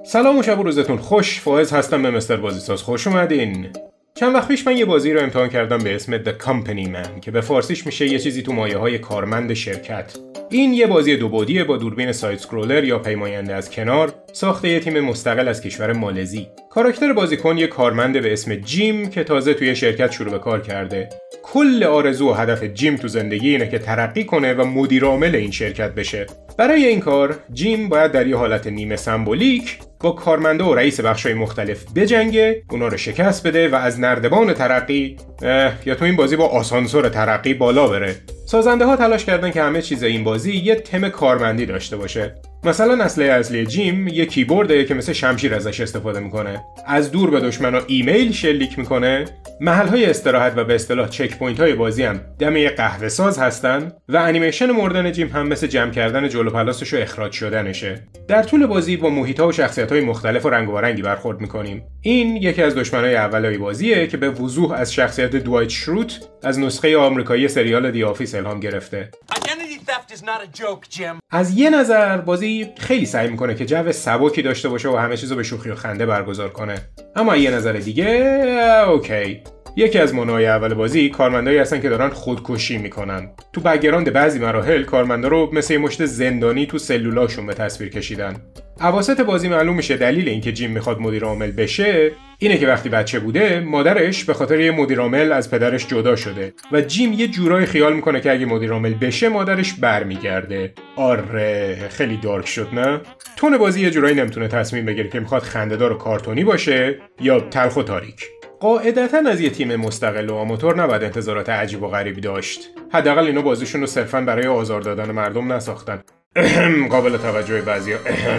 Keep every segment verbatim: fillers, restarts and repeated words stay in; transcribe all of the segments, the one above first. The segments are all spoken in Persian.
سلام و شب و روزتون خوش. فائز هستم، به مستر بازیساز خوش اومدین. چند وقت پیش من یه بازی رو امتحان کردم به اسم The Company Man که به فارسیش میشه یه چیزی تو مایه‌های کارمند شرکت. این یه بازی دو بعدیه با دوربین ساید اسکرولر یا پیماینده از کنار، ساخته یه تیم مستقل از کشور مالزی. کاراکتر بازیکن یه کارمنده به اسم جیم که تازه توی شرکت شروع به کار کرده. کل آرزو و هدف جیم تو زندگی اینه که ترقی کنه و مدیر عامل این شرکت بشه. برای این کار جیم باید در یه حالت نیمه سمبولیک با کارمنده و رئیس بخش‌های مختلف بجنگه، اونا رو شکست بده و از نردبان ترقی یا تو این بازی با آسانسور ترقی بالا بره. سازنده ها تلاش کردن که همه چیز این بازی یه تم کارمندی داشته باشه. مثلا اسلحه اصلی جیم یه کیبورده که مثل شمشیر ازش استفاده میکنه. از دور به دشمنا ایمیل شلیک میکنه. محل‌های استراحت و به اصطلاح چک پوینت‌های بازی هم دم یه قهوه ساز هستن و انیمیشن مردن جیم هم مثل جمع کردن جلو پلاسش و اخراج شدنشه. در طول بازی با محیط‌ها و شخصیت‌های مختلف و رنگ و رنگی برخورد میکنیم. این یکی از دشمنای اولای بازیه که به وضوح از شخصیت دوایت شروت از نسخه آمریکایی سریال دی آفیس الهام گرفته. از یه نظر بازی خیلی سعی میکنه که جو سبکی داشته باشه و همه چیزو به شوخی و خنده برگزار کنه، اما یه نظر دیگه اوکی. یکی از منوهای اول بازی کارمندایی هستن که دارن خودکشی میکنن. تو بک‌گراند بعضی مراحل کارمندا رو مثل یه مشت زندانی تو سلولاشون به تصویر کشیدن. اواسط بازی معلوم میشه دلیل اینکه جیم میخواد مدیر عامل بشه اینه که وقتی بچه بوده مادرش به خاطر یه مدیر عامل از پدرش جدا شده و جیم یه جورایی خیال میکنه که اگه مدیر عامل بشه مادرش برمیگرده. آره خیلی دارک شد نه؟ تون بازی یه جورایی نمیتونه تصمیم بگیره که میخواد خنده‌دار و کارتونی باشه یا تلخ و تاریک. قاعدتاً از یه تیم مستقل و آماتور نباید انتظارات عجیب و غریبی داشت. حداقل اینا بازیشون رو صرفاً برای آزار دادن مردم نساختن. قابل توجه بعضیا.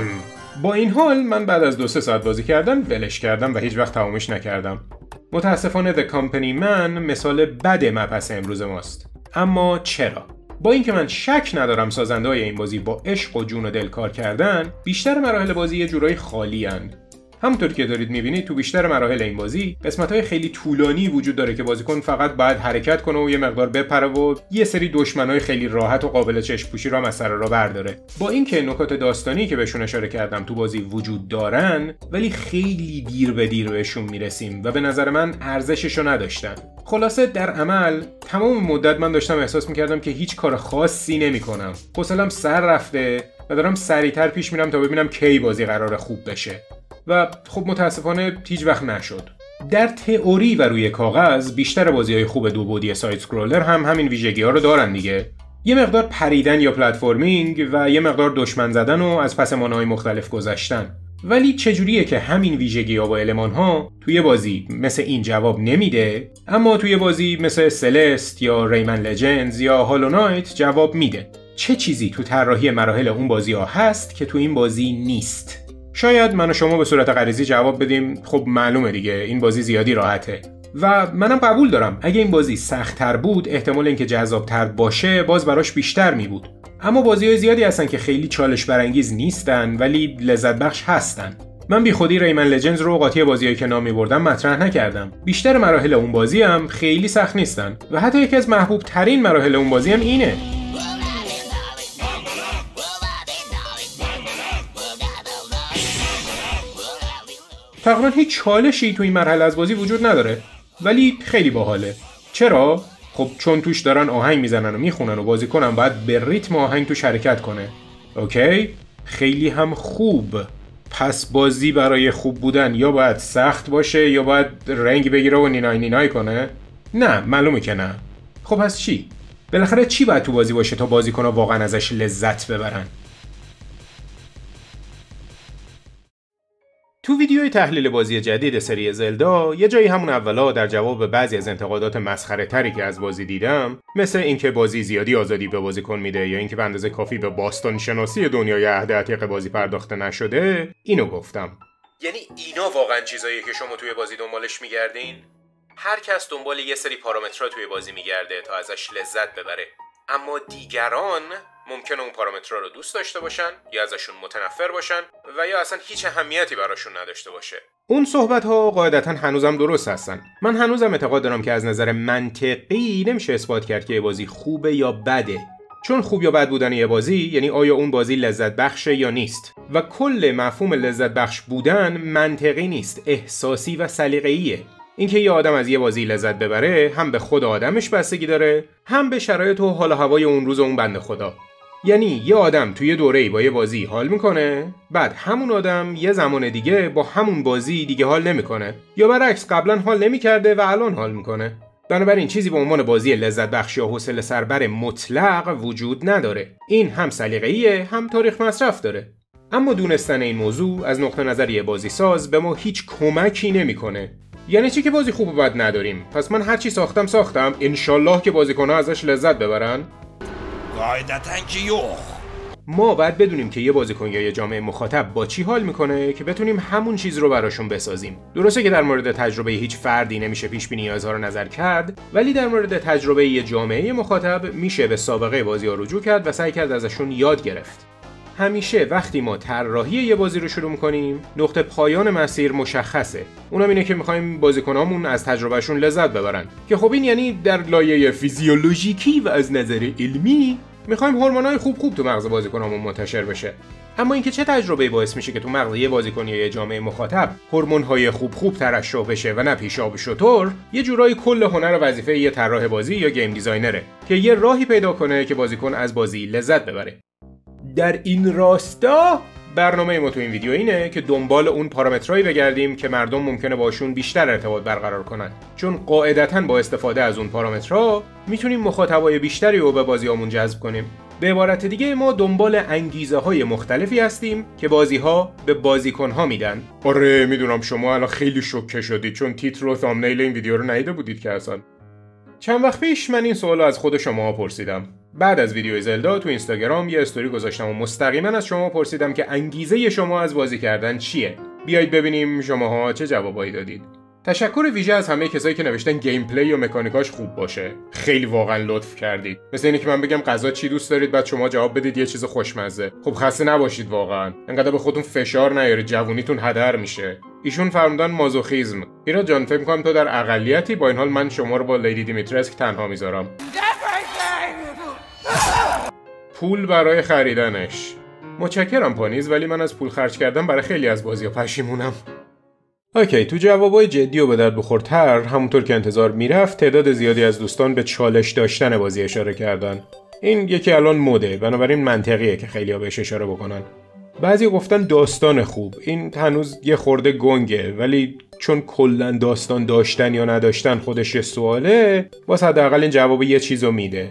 با این حال من بعد از دو سه ساعت بازی کردم ولش کردم و هیچ وقت تمومش نکردم. متاسفانه The Company Man مثال بد مبحث امروز ماست. اما چرا؟ با اینکه من شک ندارم سازنده‌های این بازی با عشق و جون و دل کار کردن، بیشتر مراحل بازی یه جورایی خالی اند. همونطور که دارید میبینید تو بیشتر مراحل این بازی قسمت‌های خیلی طولانی وجود داره که بازیکن فقط باید حرکت کنه و یه مقدار بپره و یه سری دشمنای خیلی راحت و قابل چشم پوشی رو از سر راه برداره. با اینکه نکات داستانی که بهشون اشاره کردم تو بازی وجود دارن، ولی خیلی دیر به دیر بهشون میرسیم و به نظر من ارزششو نداشتن. خلاصه در عمل تمام مدت من داشتم احساس میکردم که هیچ کار خاصی نمیکنم. حوصله‌ام سر رفته و دارم سریعتر پیش میرم تا ببینم کی بازی قراره خوب بشه. و خب متاسفانه هیچ وقت نشد. در تئوری و روی کاغذ بیشتر بازی‌های خوب دو بعدی ساید اسکرولر هم همین ویژگی‌ها رو دارن دیگه. یه مقدار پریدن یا پلتفرمینگ و یه مقدار دشمن زدن و از پس مانع‌های مختلف گذشتن. ولی چجوریه که همین ویژگی‌ها و المان‌ها توی بازی مثل این جواب نمیده، اما توی بازی مثل سلست یا ریمن لجندز یا هالو نایت جواب میده؟ چه چیزی تو طراحی مراحل اون بازی‌ها هست که تو این بازی نیست؟ شاید من و شما به صورت غریزی جواب بدیم خب معلومه دیگه این بازی زیادی راحته. و منم قبول دارم اگه این بازی سخت‌تر بود احتمال اینکه جذاب‌تر باشه باز براش بیشتر می بود. اما بازی‌های زیادی هستن که خیلی چالش برانگیز نیستن ولی لذت بخش هستن. من بی خودی ریمن لجندز رو قاطی بازیایی که نام می‌بردم مطرح نکردم. بیشتر مراحل اون بازی هم خیلی سخت نیستن و حتی یکی از محبوب ترین مراحل اون بازی هم اینه. تقریبا هیچ چالشی تو این مرحله از بازی وجود نداره ولی خیلی باحاله. چرا؟ خب چون توش دارن آهنگ میزنن و میخونن و بازیکنم باید به ریتم آهنگ توش حرکت کنه. اوکی؟ خیلی هم خوب. پس بازی برای خوب بودن یا باید سخت باشه یا باید رنگ بگیره و نینای نینای کنه؟ نه، معلومه که نه. خب پس چی؟ بالاخره چی باید تو بازی باشه تا بازیکن‌ها واقعا ازش لذت ببرن؟ تو ویدیوی تحلیل بازی جدید سری زلدا یه جایی همون اولا در جواب به بعضی از انتقادات مسخره تری که از بازی دیدم، مثل اینکه بازی زیادی آزادی به بازیکن میده یا اینکه به اندازه کافی به باستان شناسی دنیای عهد عتیق بازی پرداخته نشده، اینو گفتم. یعنی اینا واقعا چیزاییه که شما توی بازی دنبالش میگردین؟ هر کس دنبال یه سری پارامترها توی بازی میگرده تا ازش لذت ببره، اما دیگران ممکنه اون پارامترها رو دوست داشته باشن یا ازشون متنفر باشن و یا اصلا هیچ اهمیتی براشون نداشته باشه. اون صحبت‌ها قاعدتاً هنوزم درست هستن. من هنوزم اعتقاد دارم که از نظر منطقی نمیشه اثبات کرد که بازی خوبه یا بده. چون خوب یا بد بودن یه بازی یعنی آیا اون بازی لذت بخشه یا نیست و کل مفهوم لذت بخش بودن منطقی نیست، احساسی و سلیقه‌ایه. اینکه یه آدم از یه بازی لذت ببره هم به خود آدمش بستگی داره، هم به شرایط و حال و هوای اون روز اون بنده خدا. یعنی یه آدم توی دوره‌ای با یه بازی حال میکنه، بعد همون آدم یه زمان دیگه با همون بازی دیگه حال نمیکنه، یا برعکس قبلا حال نمیکرده و الان حال میکنه. بنابراین چیزی به عنوان بازی لذت بخش یا حوصله سربر مطلق وجود نداره. این هم سلیقه‌ایه هم تاریخ مصرف داره. اما دونستن این موضوع از نقطه نظر یه بازی ساز به ما هیچ کمکی نمیکنه. یعنی چی که بازی خوب و بد نداریم؟ پس من هر چی ساختم ساختم، انشالله که بازیکن‌ها ازش لذت ببرن. قاعدتاً که یخ. ما باید بدونیم که یه بازیکن یا یه جامعه مخاطب با چی حال میکنه که بتونیم همون چیز رو براشون بسازیم. درسته که در مورد تجربه هیچ فردی نمیشه پیش بینی یا اظهار نظر کرد، ولی در مورد تجربه یه جامعه مخاطب میشه به سابقه بازی‌ها رجوع کرد و سعی کرد ازشون یاد گرفت. همیشه وقتی ما طراحی یه بازی رو شروع می‌کنیم، نقطه پایان مسیر مشخصه. اونم اینه که می‌خوایم بازیکنامون از تجربهشون لذت ببرن. که خب این یعنی در لایه فیزیولوژیکی و از نظر علمی می‌خوایم هورمونای خوب خوب تو مغز بازیکنامون منتشر بشه. اما اینکه چه تجربه‌ای باعث میشه که تو مغز یه بازیکن یا یه جامعه مخاطب هورمون‌های خوب خوب ترشح بشه و نه پیشاب شتر، یه جورایی کل هنر و وظیفه یه طراح بازی یا گیم دیزاینره که یه راهی پیدا کنه که بازیکن از بازی لذت ببره. در این راستا برنامه ما تو این ویدیو اینه که دنبال اون پارامترایی بگردیم که مردم ممکنه باشون بیشتر ارتباط برقرار کنن، چون قاعدتاً با استفاده از اون پارامترها میتونیم مخاطبای بیشتری رو به بازیامون جذب کنیم. به عبارت دیگه ما دنبال انگیزه های مختلفی هستیم که بازی ها به بازیکن ها میدن. آره میدونم شما الان خیلی شوکه شدید چون تیتر و ثامنیل این ویدیو رو ندیده بودید که اصلا. چند وقت پیش من این سوالو از خود شما پرسیدم. بعد از ویدیو زلدا تو اینستاگرام یه استوری گذاشتم و مستقیما از شما پرسیدم که انگیزه شما از بازی کردن چیه؟ بیایید ببینیم شماها چه جوابایی دادید. تشکر ویژه از همه کسایی که نوشتن گیم پلی و مکانیکاش خوب باشه. خیلی واقعا لطف کردید. مثل اینه که من بگم غذا چی دوست دارید بعد شما جواب بدید یه چیز خوشمزه. خب خسته نباشید واقعا. انقدر به خودتون فشار نیارید، جوونیتون هدر میشه. ایشون فرمودن مازوخیزم. ایراد جان فکر می‌کنم تو در اقلیتی، با این حال من شما رو با لیدی دیمیترسک تنها میذارم. پول برای خریدنش. متشکرم پانیز، ولی من از پول خرج کردن برای خیلی از بازی‌ها پشیمونم. اوکی، تو جوابای جدی و به درد بخورتر، همونطور که انتظار میرفت، تعداد زیادی از دوستان به چالش داشتن بازی اشاره کردن. این یکی الان مده، بنابراین منطقیه که خیلی‌ها بهش اشاره بکنن. بعضی گفتن داستان خوب. این هنوز یه خورده گنگه، ولی چون کلاً داستان داشتن یا نداشتن خودش یه سواله، واسه حداقل این جواب یه چیزو میده.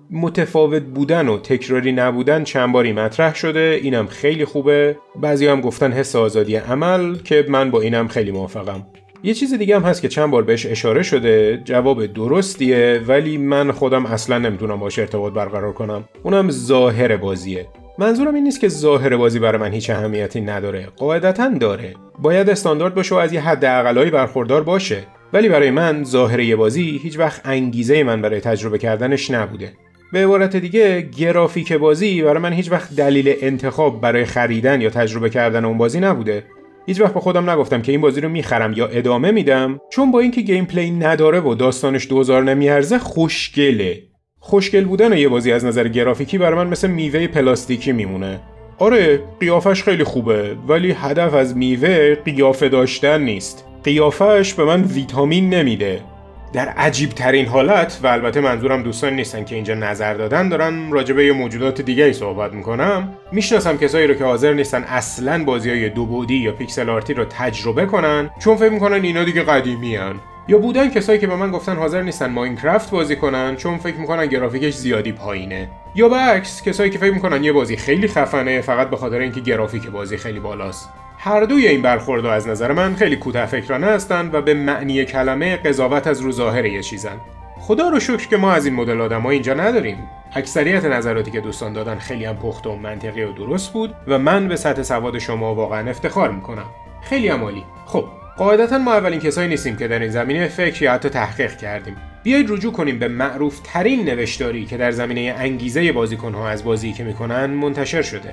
متفاوت بودن و تکراری نبودن چند باری مطرح شده، اینم خیلی خوبه. بعضی هم گفتن حس آزادی عمل، که من با اینم خیلی موافقم. یه چیز دیگه هم هست که چند بار بهش اشاره شده، جواب درستیه ولی من خودم اصلا نمیتونم باشه ارتباط برقرار کنم. اونم ظاهر بازیه. منظورم این نیست که ظاهر بازی برای من هیچ اهمیتی نداره، قاعدتاً داره. باید استاندارد باشه و از یه حد اقلایی برخوردار باشه. ولی برای من ظاهر یه بازی هیچ وقت انگیزه من برای تجربه کردنش نبوده. به عبارت دیگه گرافیک بازی برای من هیچ وقت دلیل انتخاب برای خریدن یا تجربه کردن اون بازی نبوده. هیچ وقت به خودم نگفتم که این بازی رو میخرم یا ادامه میدم، چون با اینکه گیم پلی نداره و داستانش دوزار نمیارزه خوشگله. خوشگل بودن یه بازی از نظر گرافیکی برای من مثل میوه پلاستیکی میمونه. آره قیافش خیلی خوبه، ولی هدف از میوه قیافه داشتن نیست. قیافش به من ویتامین نمیده. در عجیب ترین حالت، و البته منظورم دوستان نیستن که اینجا نظر دادن، دارن راجع به یه موجودات دیگه ای صحبت میکنم. میشناسم کسایی رو که حاضر نیستن اصلاً بازی‌های دو بعدی یا پیکسل آرتی رو تجربه کنن، چون فکر میکنن اینا دیگه قدیمی‌ان. یا بودن کسایی که به من گفتن حاضر نیستن ماینکرافت بازی کنن چون فکر میکنن گرافیکش زیادی پایینه. یا برعکس کسایی که فکر میکنن یه بازی خیلی خفنه فقط به خاطر اینکه گرافیک بازی خیلی بالاست. هر دوی این برخوردها از نظر من خیلی کوتاه فکرانه هستن و به معنی کلمه قضاوت از رو ظاهر یه چیزن. خدا رو شکر که ما از این مدل آدم‌ها اینجا نداریم. اکثریت نظراتی که دوستان دادن خیلی هم پخته و منطقی و درست بود و من به سطح سواد شما واقعا افتخار میکنم. خیلی هم عالی. خب قاعدتاً ما اولین کسایی نیستیم که در این زمینه فکر یا حتی تحقیق کردیم. بیایید رجوع کنیم به معروف ترین نوشتاری که در زمینه انگیزه بازیکن‌ها از بازی که میکنن منتشر شده.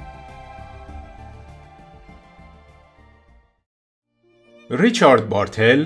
ریچارد بارتل،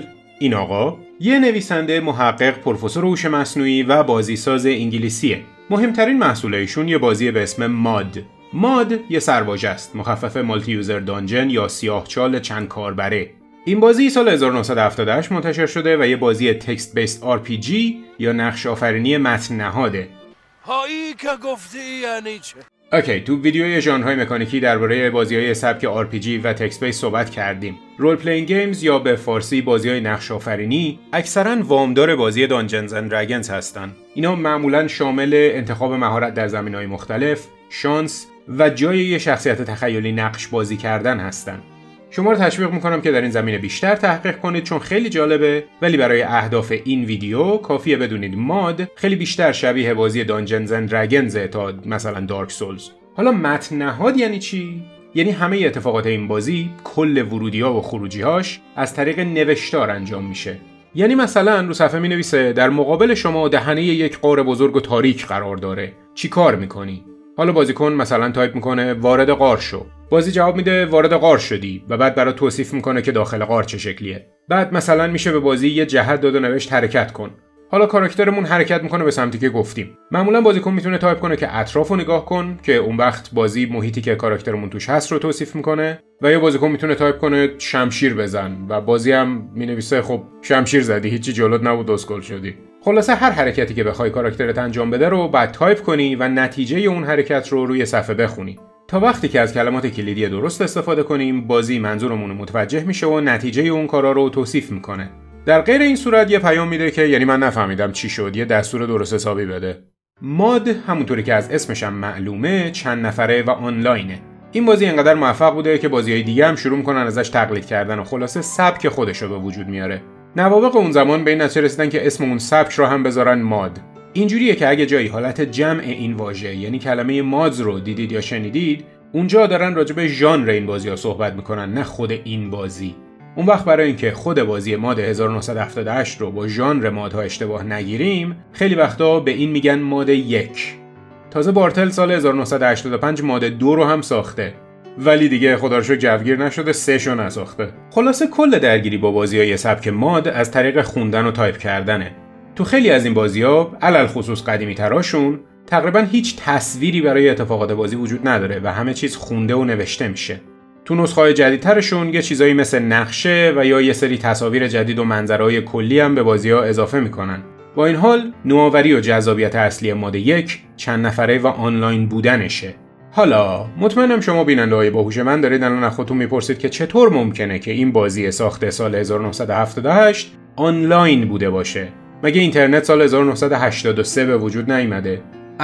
این آقا یه نویسنده، محقق، پروفسور هوش مصنوعی و بازیساز انگلیسیه. مهمترین محصولایشون یه بازی به اسم ماد. ماد یه سرواژه است، مخفف مالتی یوزر دانجن یا سیاهچال چند کاربره. این بازی سال هزار و نهصد و هفتاد و هشت منتشر شده و یه بازی تکست بیسد آر پی جی یا نقش آفرینی متن نهاده. هایی که گفتی یعنی چه؟ اوکی، تو ویدیوی ژانرهای مکانیکی درباره بازی‌های سبک آر پی جی و تکست بیس صحبت کردیم. رول پلیینگ گیمز یا به فارسی بازی‌های نقش آفرینی اکثراً وامدار بازی دانجنز اند دراگونز هستن. اینا معمولاً شامل انتخاب مهارت در زمینه‌های مختلف، شانس و جای یه شخصیت تخیلی نقش بازی کردن هستن. شما رو تشویق میکنم که در این زمینه بیشتر تحقیق کنید چون خیلی جالبه، ولی برای اهداف این ویدیو کافیه بدونید ماد خیلی بیشتر شبیه بازی دانجنز اند دراگونز تا مثلا دارک سولز. حالا متن نهاد یعنی چی؟ یعنی همه اتفاقات این بازی، کل ورودی‌ها و خروجی‌هاش از طریق نوشتار انجام میشه. یعنی مثلا رو صفحه می‌نویسه در مقابل شما دهنه یک غار بزرگ و تاریک قرار داره. چی کار می‌کنی؟ حالا بازیکن مثلا تایپ میکنه وارد غار شو. بازی جواب میده وارد غار شدی و بعد برات توصیف میکنه که داخل غار چه شکلیه. بعد مثلا میشه به بازی یه جهت داد و نوشت حرکت کن. حالا کاراکترمون حرکت میکنه به سمتی که گفتیم. معمولا بازیکن میتونه تایپ کنه که اطرافو نگاه کن که اون وقت بازی محیطی که کاراکترمون توش هست رو توصیف میکنه، و یا بازیکن میتونه تایپ کنه شمشیر بزن و بازی هم مینویسه خب شمشیر زدی، هیچی جلوت نبود، اسکل شدی. خلاصه هر حرکتی که بخوای کاراکترت انجام بده رو بعد تایپ کنی و نتیجه اون حرکت رو روی صفحه بخونی. تا وقتی که از کلمات کلیدی درست استفاده کنیم، بازی منظورمون رو متوجه میشه و نتیجه اون کارا رو توصیف میکنه. در غیر این صورت یه پیام میده که یعنی من نفهمیدم چی شد، یه دستور درست حسابی بده. ماد همونطوری که از اسمش هم معلومه چند نفره و آنلاینه. این بازی انقدر موفق بوده که بازی‌های دیگه هم شروع میکنن ازش تقلید کردن و خلاصه سبک خودش رو به وجود میاره. نوابغ اون زمان به این نتیجه رسیدن که اسم اون سبک رو هم بذارن ماد. اینجوریه که اگه جایی حالت جمع این واژه یعنی کلمه مادز رو دیدید یا شنیدید، اونجا دارن راجع به ژانر این بازی‌ها صحبت میکنن، نه خود این بازی. اون وقت برای اینکه خود بازی ماد هزار و نهصد و هفتاد و هشت رو با ژانر مادها اشتباه نگیریم، خیلی وقتا به این میگن ماد یک. تازه بارتل سال هزار و نهصد و هشتاد و پنج ماد دو رو هم ساخته، ولی دیگه خدا رو شکر جوگیر نشده، سه شو نساخته. خلاصه کل درگیری با بازی‌های سبک ماد از طریق خوندن و تایپ کردنه. تو خیلی از این بازی‌ها، علل خصوص قدیمی تراشون، تقریبا هیچ تصویری برای اتفاقات بازی وجود نداره و همه چیز خونده و نوشته میشه. تو نسخه‌های جدیدترشون یه چیزایی مثل نقشه و یا یه سری تصاویر جدید و منظره‌های کلی هم به بازی‌ها اضافه میکنن. با این حال، نوآوری و جذابیت اصلی ماد یک چند نفره و آنلاین بودنشه. حالا مطمئنم شما بیننده‌های باهوش من دارید الان از خودتون میپرسید که چطور ممکنه که این بازی ساخته سال هزار و نهصد و هفتاد و هشت آنلاین بوده باشه؟ مگه اینترنت سال هزار و نهصد و هشتاد و سه به وجود نیامده؟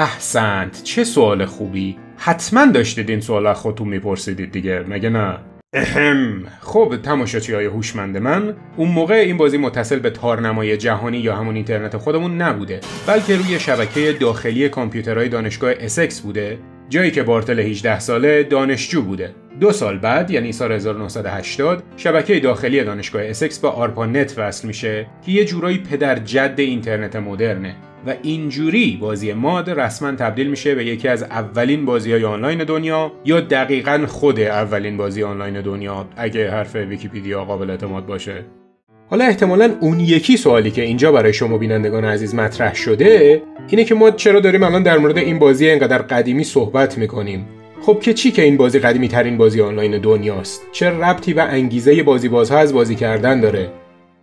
احسنت، چه سوال خوبی. حتما داشتید این سوال از خودتون میپرسیدید دیگه، مگه نه؟ اهم. خب تماشاچی‌های هوشمند من، اون موقع این بازی متصل به تارنمای جهانی یا همون اینترنت خودمون نبوده، بلکه روی شبکه داخلی کامپیوترهای دانشگاه اسکس بوده، جایی که بارتل هجده ساله دانشجو بوده. دو سال بعد یعنی سال هزار و نهصد و هشتاد شبکه داخلی دانشگاه اسکس با آرپانت وصل میشه که یه جورایی پدر جد اینترنت مدرنه و اینجوری بازی ماد رسما تبدیل میشه به یکی از اولین بازی‌های آنلاین دنیا، یا دقیقاً خود اولین بازی آنلاین دنیا اگه حرف ویکی‌پدیا قابل اعتماد باشه. حالا احتمالاً اون یکی سوالی که اینجا برای شما بینندگان عزیز مطرح شده اینه که ما چرا داریم الان در مورد این بازی اینقدر قدیمی صحبت میکنیم؟ خب که چی که این بازی قدیمی ترین بازی آنلاین دنیاست؟ چه ربطی و انگیزه بازی بازها از بازی کردن داره؟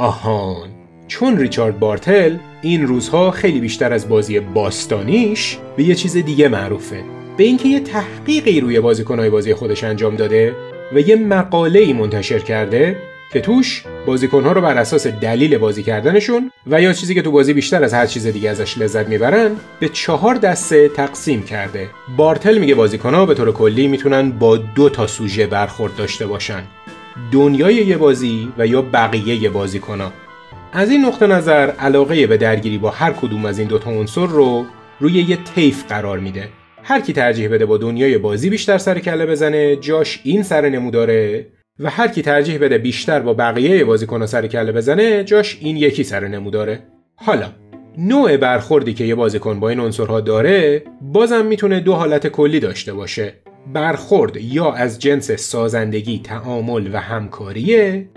آهان، چون ریچارد بارتل این روزها خیلی بیشتر از بازی باستانیش به یه چیز دیگه معروفه، به اینکه یه تحقیقی روی بازیکن‌های بازی خودش انجام داده و یه مقاله‌ای منتشر کرده که توش بازیکن‌ها رو بر اساس دلیل بازی کردنشون و یا چیزی که تو بازی بیشتر از هر چیز دیگه ازش لذت میبرن به چهار دسته تقسیم کرده. بارتل میگه بازیکن‌ها به طور کلی میتونن با دو تا سوژه برخورد داشته باشن: دنیای یه بازی و یا بقیه بازیکن‌ها. از این نقطه نظر علاقه به درگیری با هر کدوم از این دوتا عنصر رو روی یه طیف قرار میده. هر کی ترجیح بده با دنیای بازی بیشتر سر کله بزنه، جاش این سر نموداره، و هر کی ترجیح بده بیشتر با بقیه بازیکن‌ها سر کله بزنه، جاش این یکی سر نموداره. حالا نوع برخوردی که یه بازیکن با این عنصرها داره بازم میتونه دو حالت کلی داشته باشه: برخورد یا از جنس سازندگی، تعامل و همکاریه،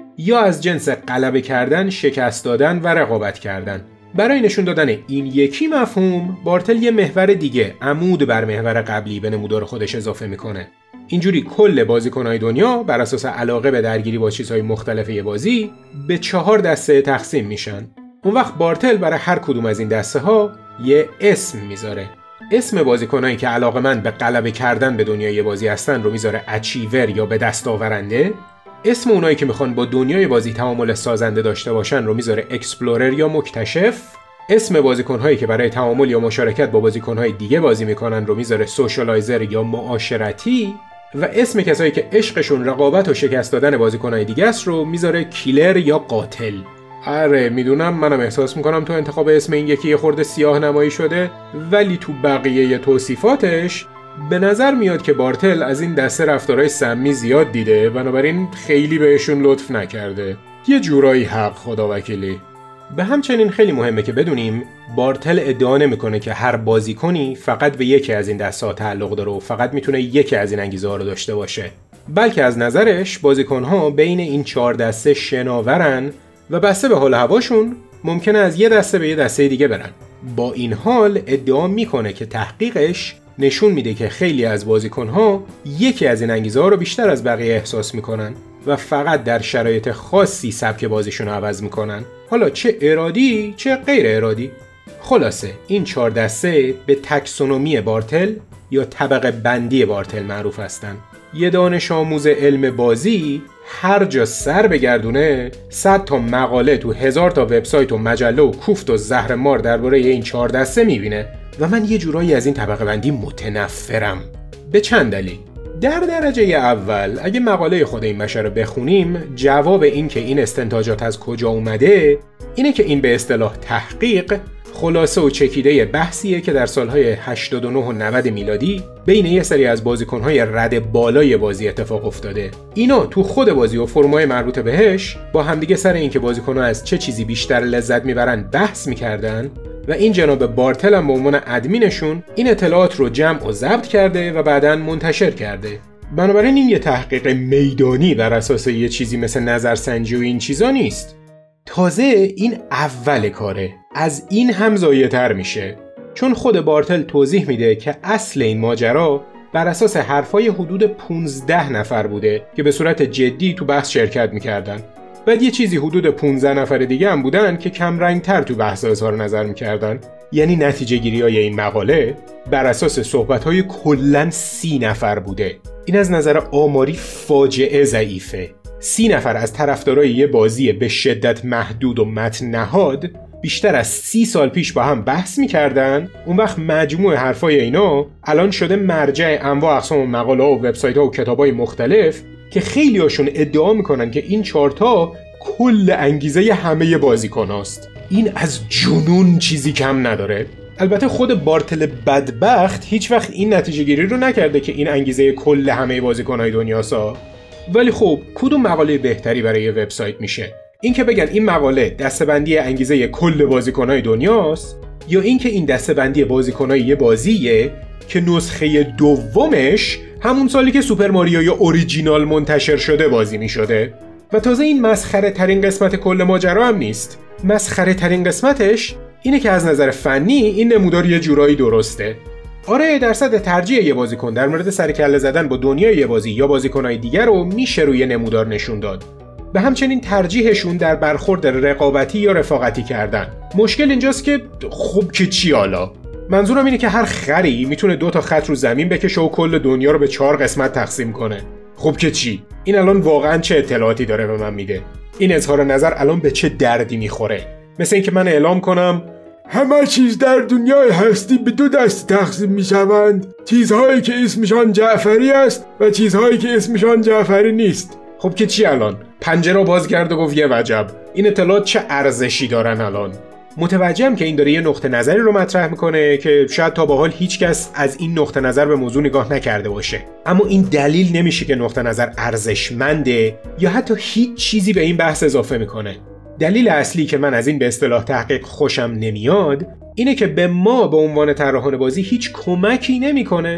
یا از جنس غلبه کردن، شکست دادن و رقابت کردن. برای نشون دادن این یکی مفهوم، بارتل یه محور دیگه عمود بر محور قبلی به نمودار خودش اضافه میکنه. اینجوری کل بازیکن‌های دنیا بر اساس علاقه به درگیری با چیزهای مختلف یه بازی به چهار دسته تقسیم میشن. اون وقت بارتل برای هر کدوم از این دسته ها یه اسم میذاره. اسم بازیکنایی که علاقه‌مند به غلبه کردن به دنیای بازی هستن رو میذاره اچیور یا به دست آورنده. اسم اونایی که میخوان با دنیای بازی تعامل سازنده داشته باشن رو میذاره اکسپلورر یا مکتشف. اسم بازیکن‌هایی که برای تعامل یا مشارکت با بازیکن‌های دیگه بازی میکنن رو میذاره سوشالایزر یا معاشرتی. و اسم کسایی که عشقشون رقابت و شکست دادن بازیکن‌های دیگه است رو میذاره کیلر یا قاتل. آره میدونم، منم احساس میکنم تو انتخاب اسم این یکی یه خورده سیاه نمایی شده، ولی تو بقیه توصیفاتش به نظر میاد که بارتل از این دسته رفتارهای سمی زیاد دیده، بنابراین خیلی بهشون لطف نکرده. یه جورایی حق خدا وکیلی. به همچنین خیلی مهمه که بدونیم بارتل ادعا نمیکنه که هر بازیکنی فقط به یکی از این دسته‌ها تعلق داره و فقط میتونه یکی از این انگیزه‌ها رو داشته باشه، بلکه از نظرش بازیکن‌ها بین این چهار دسته شناورن و بسته به حال هواشون ممکنه از یه دسته به یه دسته دیگه برن. با این حال ادعا میکنه که تحقیقش نشون میده که خیلی از بازیکن‌ها یکی از این انگیزه‌ها رو بیشتر از بقیه احساس میکنن و فقط در شرایط خاصی سبک بازیشون رو عوض میکنن، حالا چه ارادی چه غیر ارادی. خلاصه این چهار دسته به تاکسونومی بارتل یا طبقه بندی بارتل معروف هستن. یه دانش آموز علم بازی هر جا سر بگردونه صد تا مقاله تو هزار تا وبسایت و مجله و کوفت و زهرمار درباره این چهار دسته میبینه و من یه جورایی از این طبقه بندی متنفرم. به چند دلیل. در درجه اول اگه مقاله خود این بشر رو بخونیم، جواب این که این استنتاجات از کجا اومده اینه که این به اصطلاح تحقیق خلاصه و چکیده بحثیه که در سالهای هشتاد و نه و نود میلادی بین یه سری از بازیکن‌های رد بالای بازی اتفاق افتاده. اینا تو خود بازی و فرمای مربوط بهش با همدیگه سر این که بازیکن‌ها از چه چیزی بیشتر لذت میبرن بحث میکردن و این جناب بارتل هم به عنوان ادمینشون این اطلاعات رو جمع و ضبط کرده و بعداً منتشر کرده. بنابراین این یه تحقیق میدانی بر اساس یه چیزی مثل نظرسنجی و این چیزا نیست. تازه این اول کاره، از این هم ضایع‌تر میشه، چون خود بارتل توضیح میده که اصل این ماجرا بر اساس حرفای حدود پونزده نفر بوده که به صورت جدی تو بحث شرکت میکردن. بعد یه چیزی حدود پانزده نفر دیگه هم بودن که کم رنگ‌تر تو بحث اظهار نظر میکردن. یعنی نتیجه گیری‌های این مقاله بر اساس صحبت‌های کلاً سی نفر بوده. این از نظر آماری فاجعه ضعیفه. سی نفر از طرفدارای یه بازی به شدت محدود و متن نهاد بیشتر از سی سال پیش با هم بحث میکردن. اون وقت مجموع حرفای اینا الان شده مرجع انواع اقسام مقاله و وبسایت ها و کتاب های مختلف که خیلی هاشون ادعا میکنن که این چارتا کل انگیزه همه بازیکن هاست. این از جنون چیزی کم نداره. البته خود بارتل بدبخت هیچ وقت این نتیجه گیری رو نکرده که این انگیزه کل همه بازیکن‌های دنیاست. ولی خب کدوم مقاله بهتری برای یه وبسایت میشه؟ این که بگن این مقاله دسته‌بندی انگیزه کل بازیکن‌های دنیاست، یا این که این دسته‌بندی بازیکن‌های یه بازیه که نسخه دومش همون سالی که سوپر ماریو یا اوریجینال منتشر شده بازی میشده. و تازه این مسخره ترین قسمت کل ماجرا هم نیست. مسخره ترین قسمتش اینه که از نظر فنی این نمودار یه جورایی درسته. آره درصد ترجیح یه بازیکن در مورد سرکله زدن با دنیای یه بازی یا بازیکن‌های دیگر رو میشه روی نمودار نشون داد. به همچنین ترجیحشون در برخورد رقابتی یا رفاقتی کردن. مشکل اینجاست که خب که چی حالا؟ منظورم اینه که هر خری میتونه دو تا خط رو زمین بکشه و کل دنیا رو به چهار قسمت تقسیم کنه. خب که چی؟ این الان واقعا چه اطلاعاتی داره به من میده؟ این اظهار نظر الان به چه دردی میخوره؟ مثل اینکه من اعلام کنم همه چیز در دنیای هستی به دو دست تقسیم میشوند، چیزهایی که اسمشان جعفری است و چیزهایی که اسمشان جعفری نیست. خب که چی الان؟ پنجره باز کرد و گفت یه وجب. این اطلاعات چه ارزشی دارن الان؟ متوجهم که این داره یه نقطه نظری رو مطرح میکنه که شاید تا به حال هیچ کس از این نقطه نظر به موضوع نگاه نکرده باشه، اما این دلیل نمیشه که نقطه نظر ارزشمنده یا حتی هیچ چیزی به این بحث اضافه میکنه. دلیل اصلی که من از این به اصطلاح تحقیق خوشم نمیاد اینه که به ما به عنوان طراحان بازی هیچ کمکی نمیکنه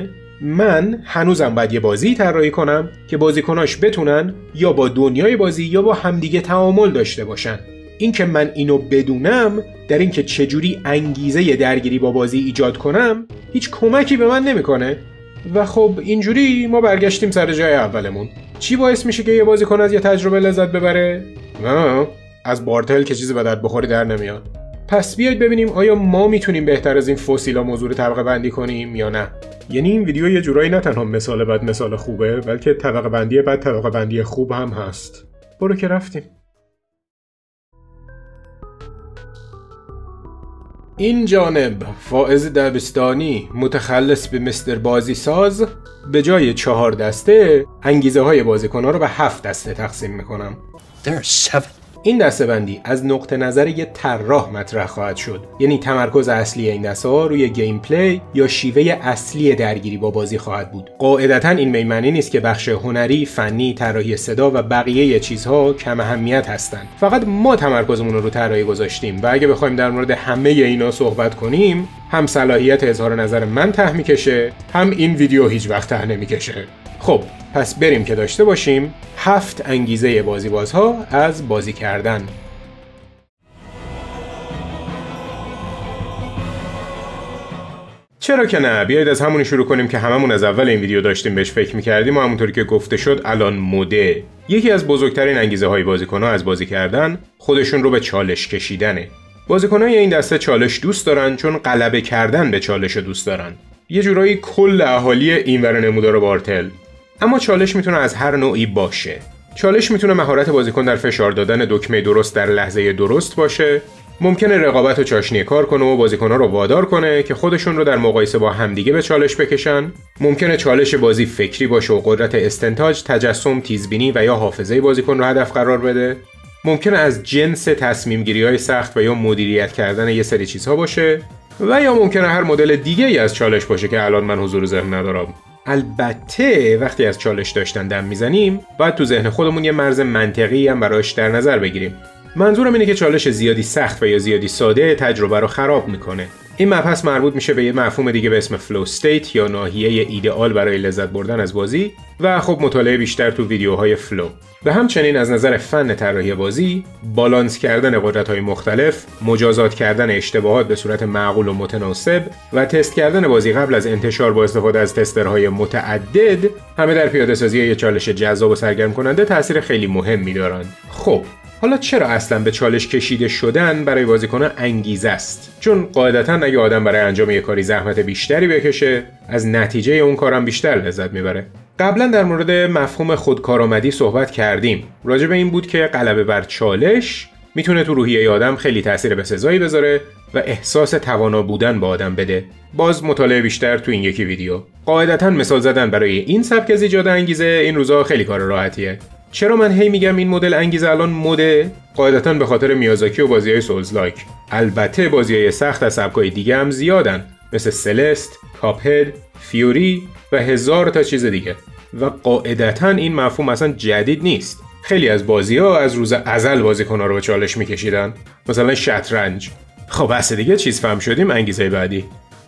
من هنوزم باید یه بازی طراحی کنم که بازیکناش بتونن یا با دنیای بازی یا با همدیگه تعامل داشته باشن. این که من اینو بدونم در این که چجوری انگیزه درگیری با بازی ایجاد کنم هیچ کمکی به من نمیکنه. و خب اینجوری ما برگشتیم سر جای اولمون. چی باعث میشه که یه بازیکن از یه تجربه لذت ببره؟ نه، از بارتل که چیزی به درد بخوری در نمیاد. پس بیاید ببینیم آیا ما میتونیم بهتر از این فسیلا موضوع رو طبقه بندی کنیم یا نه. یعنی این ویدیو یه جورایی نه تنها مثال بد مثال خوبه، بلکه طبقه بندی بد طبقه بندی خوب هم هست. برو که رفتیم. این جانب فائز دبستانی متخلص به مستر بازی ساز به جای چهار دسته انگیزه های بازیکن‌ها رو به هفت دسته تقسیم میکنم. این دسته بندی از نقطه نظر یه طراح مطرح خواهد شد. یعنی تمرکز اصلی این دسته ها روی گیم پلی یا شیوه اصلی درگیری با بازی خواهد بود. قاعدتاً این به معنی نیست که بخش هنری، فنی، طراحی صدا و بقیه چیزها کم اهمیت هستند. فقط ما تمرکزمون رو رو طراحی گذاشتیم و اگه بخوایم در مورد همه اینا صحبت کنیم، هم صلاحیت اظهار نظر من ته میکشه، هم این ویدیو هیچ وقت ته نمیکشه. خب پس بریم که داشته باشیم هفت انگیزه بازی بازها از بازی کردن. چرا که نه، بیایید از همونی شروع کنیم که هممون از اول این ویدیو داشتیم بهش فکر میکردیم و همونطوری که گفته شد الان مده. یکی از بزرگترین انگیزه های بازیکن‌ها از بازی کردن خودشون رو به چالش کشیدنه. بازیکن‌های این دسته چالش دوست دارن چون غلبه کردن به چالش دوست دارن. یه جورایی کل اهالی اینور نمودار بارتل. اما چالش میتونه از هر نوعی باشه. چالش میتونه مهارت بازیکن در فشار دادن دکمه درست در لحظه درست باشه. ممکنه رقابت و چاشنی کار کنه و بازیکن‌ها رو وادار کنه که خودشون رو در مقایسه با همدیگه به چالش بکشن. ممکنه چالش بازی فکری باشه و قدرت استنتاج، تجسم، تیزبینی و یا حافظه بازیکن رو هدف قرار بده. ممکنه از جنس تصمیم گیری‌های سخت و یا مدیریت کردن یه سری چیزها باشه و یا ممکنه هر مدل دیگه‌ای از چالش باشه که الان من حضور ذهن ندارم. البته وقتی از چالش داشتن دم میزنیم باید تو ذهن خودمون یه مرز منطقی هم براش در نظر بگیریم. منظورم اینه که چالش زیادی سخت و یا زیادی ساده تجربه رو خراب میکنه. این مبحث مربوط میشه به یه مفهوم دیگه به اسم فلو استیت یا ناحیه ایدئال برای لذت بردن از بازی و خب مطالعه بیشتر تو ویدیوهای فلو. و همچنین از نظر فن طراحی بازی، بالانس کردن قدرت‌های مختلف، مجازات کردن اشتباهات به صورت معقول و متناسب و تست کردن بازی قبل از انتشار با استفاده از تسترهای متعدد، همه در پیاده‌سازی یک چالش جذاب و سرگرم کننده تاثیر خیلی مهمی دارند. خب حالا چرا اصلا به چالش کشیده شدن برای بازیکنان انگیزه است؟ چون قاعدتاً اگه آدم برای انجام یک کاری زحمت بیشتری بکشه، از نتیجه اون کارم بیشتر لذت میبره. قبلا در مورد مفهوم خودکارآمدی صحبت کردیم. راجع به این بود که غلبه بر چالش میتونه تو روحیه آدم خیلی تاثیر بسزایی بذاره و احساس توانا بودن با آدم بده. باز مطالعه بیشتر تو این یکی ویدیو. قاعدتاً مثال زدن برای این سبک از ایجاد انگیزه این روزا خیلی کار راحتیه. چرا من هی میگم این مدل انگیزه الان مده؟ قاعدتاً به خاطر میازاکی و بازی‌های سولز لایک. البته بازی‌های سخت از سبک‌های دیگه هم زیادن، مثل سلست، کاپهد، فیوری و هزار تا چیز دیگه. و قاعدتاً این مفهوم اصلا جدید نیست. خیلی از بازی‌ها از روز ازل بازیکن‌ها رو به چالش می‌کشیدن. مثلا شطرنج. خب بس دیگه چیز فهم شدیم. انگیزه بعدی.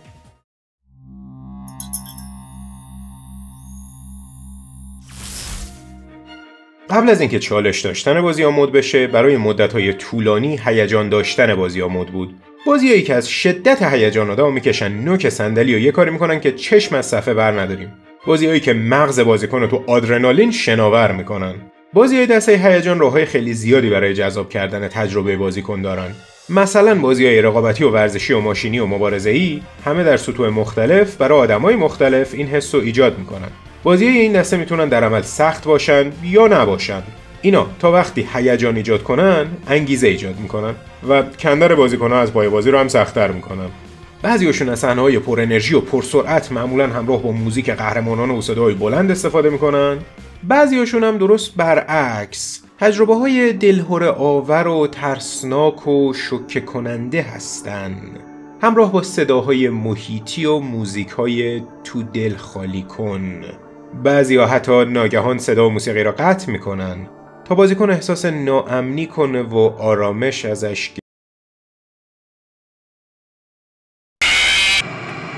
قبل از اینکه چالش داشتن بازی‌ها مد بشه، برای مدت‌های طولانی هیجان داشتن بازی‌ها مد بود. بازیایی که از شدت هیجان آدمو میکشن نوک صندلی و یه کاری میکنن که چشم از صفحه بر نداریم. بازیایی که مغز بازیکن رو تو آدرنالین شناور میکنن. بازیای دسته هیجان راههای خیلی زیادی برای جذاب کردن تجربه بازیکن دارن. مثلا بازیای رقابتی و ورزشی و ماشینی و مبارزه‌ای همه در سطوح مختلف برای آدمای مختلف این حس رو ایجاد میکنن. بازیای این دسته میتونن در عمل سخت باشن یا نباشن. اینا تا وقتی هیجان ایجاد کنن انگیزه ایجاد میکنن و کندر بازیکن‌ها از پای بازی رو هم سخت‌تر میکنن. بعضی‌هاشون از صحنه‌های پر انرژی و پر سرعت معمولاً همراه با موزیک قهرمانان و صدای بلند استفاده میکنن. بعضی‌هاشون هم درست برعکس، تجربه‌های دلهره آور و ترسناک و شوکه کننده هستن، همراه با صداهای محیطی و موزیک‌های تو دل خالی کن. بعضی‌ها حتی ناگهان صدا و موسیقی را قطع میکنن تا بازیکن احساس ناامنی کنه و آرامش ازش.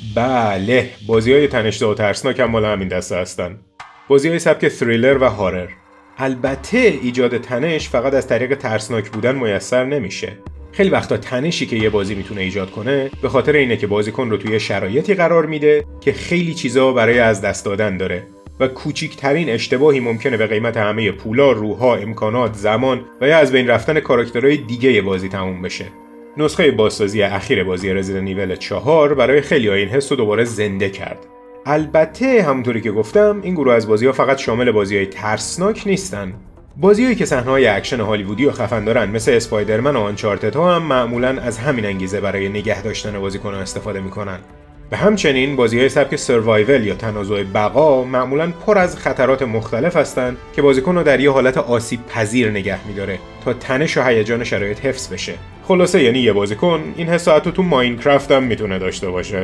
بله، بازی‌های تنش‌زا و ترسناک هم مال همین دسته هستن. بازی‌های سبک تریلر و هارر. البته ایجاد تنش فقط از طریق ترسناک بودن میسر نمیشه. خیلی وقتا تنشی که یه بازی میتونه ایجاد کنه به خاطر اینه که بازیکن رو توی شرایطی قرار میده که خیلی چیزا برای از دست دادن داره و کوچیکترین اشتباهی ممکنه به قیمت همه پولا، روحا، امکانات، زمان و یا از بین رفتن کاراکترهای دیگه بازی تموم بشه. نسخه بازسازی اخیر بازی رزیدنت ایول چهار برای خیلی‌ها این حس رو دوباره زنده کرد. البته همونطوری که گفتم این گروه از بازی‌ها فقط شامل بازی‌های ترسناک نیستن. بازی‌هایی که صحنه‌های اکشن هالیوودی و خفن دارن مثل اسپایدرمن و آنچارتد ها هم معمولاً از همین انگیزه برای نگه داشتن بازیکن‌ها استفاده می‌کنن. و همچنین بازی‌های سبک سروایول یا تنازع بقا معمولاً پر از خطرات مختلف هستن که بازیکن رو در یه حالت آسیب پذیر نگه می‌داره تا تنش و هیجان شرایط حفظ بشه. خلاصه یعنی یه بازیکن این حس حتی تو ماینکرافت هم میتونه داشته باشه.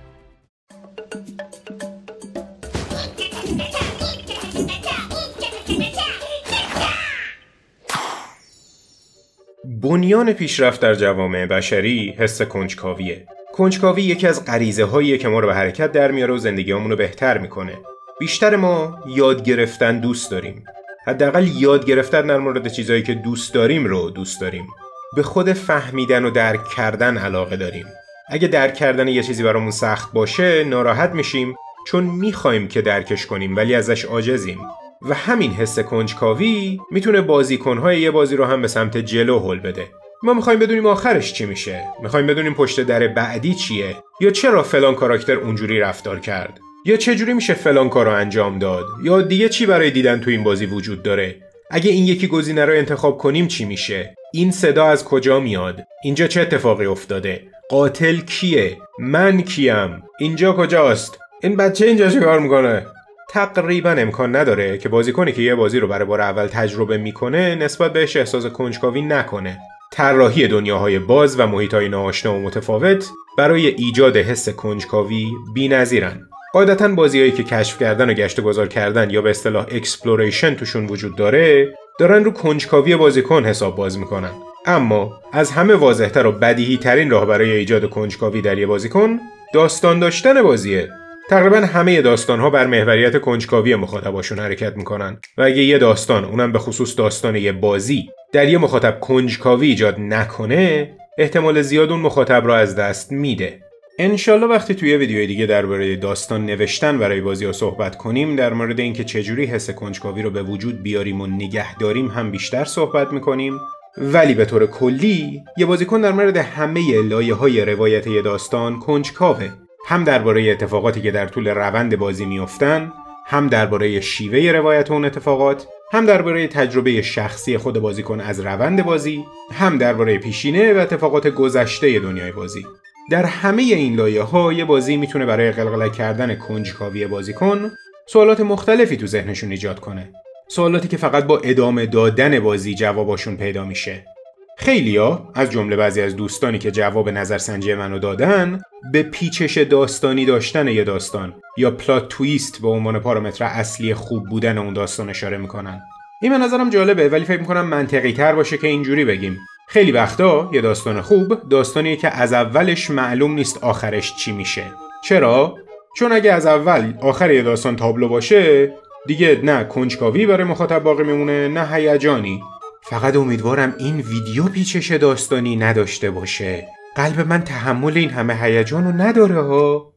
بنیان پیشرفت در جوامع بشری حس کنجکاویه. کنجکاوی یکی از غریزه هاییه که ما رو به حرکت در میاره و زندگیامون رو بهتر میکنه. بیشتر ما یاد گرفتن دوست داریم. حداقل یاد گرفتن در مورد چیزایی که دوست داریم رو دوست داریم. به خود فهمیدن و درک کردن علاقه داریم. اگه درک کردن یه چیزی برامون سخت باشه ناراحت میشیم چون میخوایم که درکش کنیم ولی ازش عاجزیم. و همین حس کنجکاوی میتونه بازیکن‌های یه بازی رو هم به سمت جلو هل بده. ما میخوایم بدونیم آخرش چی میشه، میخوایم بدونیم پشت در بعدی چیه، یا چرا فلان کاراکتر اونجوری رفتار کرد، یا چجوری میشه فلان کارو انجام داد، یا دیگه چی برای دیدن تو این بازی وجود داره. اگه این یکی گزینه رو انتخاب کنیم چی میشه؟ این صدا از کجا میاد؟ اینجا چه اتفاقی افتاده؟ قاتل کیه؟ من کیم؟ اینجا کجاست؟ این بچه اینجا چیکار میکنه؟ تقریبا امکان نداره که بازیکنی که یه بازی رو برای بار اول تجربه میکنه نسبت بهش احساس کنجکاوی نکنه. طراحی دنیاهای باز و محیطهای ناآشنا و متفاوت برای ایجاد حس کنجکاوی بی‌نظیرن. قاعدتاً بازیایی که کشف کردن و گشت و گذار کردن یا به اصطلاح اکسپلوریشن توشون وجود داره دارن رو کنجکاوی بازیکن حساب باز میکنن. اما از همه واضح‌تر و بدیهی ترین راه برای ایجاد کنجکاوی در یه بازیکن داستان داشتن بازیه. تقریبا همه داستان‌ها بر محوریت کنجکاوی مخاطباشون حرکت میکنن و اگه یه داستان، اونم به خصوص داستان یه بازی، در یه مخاطب کنجکاوی ایجاد نکنه احتمال زیاد اون مخاطب رو از دست میده. انشالله وقتی توی ویدیوی دیگه درباره داستان نوشتن برای بازی‌ها صحبت کنیم در مورد اینکه چجوری حس کنجکاوی رو به وجود بیاریم و نگه داریم هم بیشتر صحبت میکنیم. ولی به طور کلی یه بازیکن در مورد همه لایه‌های روایت یه داستان کنجکاوه، هم درباره اتفاقاتی که در طول روند بازی میافتن، هم درباره شیوه روایت اون اتفاقات، هم درباره تجربه شخصی خود بازیکن از روند بازی، هم درباره پیشینه و اتفاقات گذشته دنیای بازی. در همه این لایه‌ها یه بازی میتونه برای قلقله کردن کنجکاوی بازیکن سوالات مختلفی تو ذهنشون ایجاد کنه. سوالاتی که فقط با ادامه دادن بازی جواباشون پیدا میشه. خیلیا از جمله بعضی از دوستانی که جواب نظرسنجی منو دادن به پیچش داستانی داشتن یه داستان یا پلات تویست به عنوان پارامتر اصلی خوب بودن اون داستان اشاره میکنن. این به نظرم جالبه ولی فکر میکنم منطقی تر باشه که اینجوری بگیم. خیلی وقتا یه داستان خوب داستانیه که از اولش معلوم نیست آخرش چی میشه. چرا؟ چون اگه از اول آخر یه داستان تابلو باشه دیگه نه کنجکاوی برای مخاطب باقی میمونه نه هیجانی. فقط امیدوارم این ویدیو پیچش داستانی نداشته باشه. قلب من تحمل این همه هیجانو نداره ها.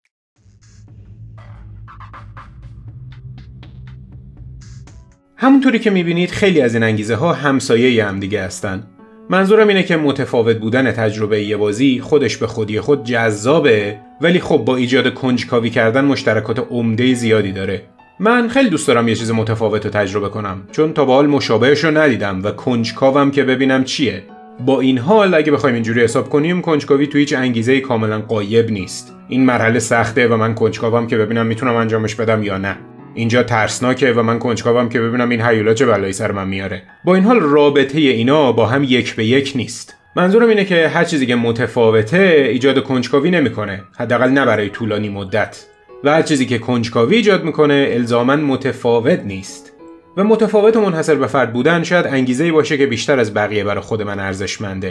همونطوری که میبینید خیلی از این انگیزه ها همسایه هم دیگه هستن. منظورم اینه که متفاوت بودن تجربه یه بازی خودش به خودی خود جذابه ولی خب با ایجاد کنجکاوی کردن مشترکات عمده زیادی داره. من خیلی دوست دارم یه چیز متفاوت رو تجربه کنم چون تا به حال مشابهش رو ندیدم و کنجکاوم که ببینم چیه. با این حال اگه بخوایم اینجوری حساب کنیم کنجکاوی تو هیچ انگیزه‌ای کاملا غایب نیست. این مرحله سخته و من کنجکاوم که ببینم میتونم انجامش بدم یا نه. اینجا ترسناکه و من کنجکاوم که ببینم این هیولا چه بلایی سر من میاره. با این حال رابطه اینا با هم یک به یک نیست. منظورم اینه که هر چیزی که متفاوته ایجاد کنجکاوی نمیکنه، حداقل نه برای طولانی مدت. و هر چیزی که کنجکاوی ایجاد میکنه الزاماً متفاوت نیست. و متفاوت و منحصر به فرد بودن شاید انگیزه‌ای باشه که بیشتر از بقیه برای خود من ارزشمنده.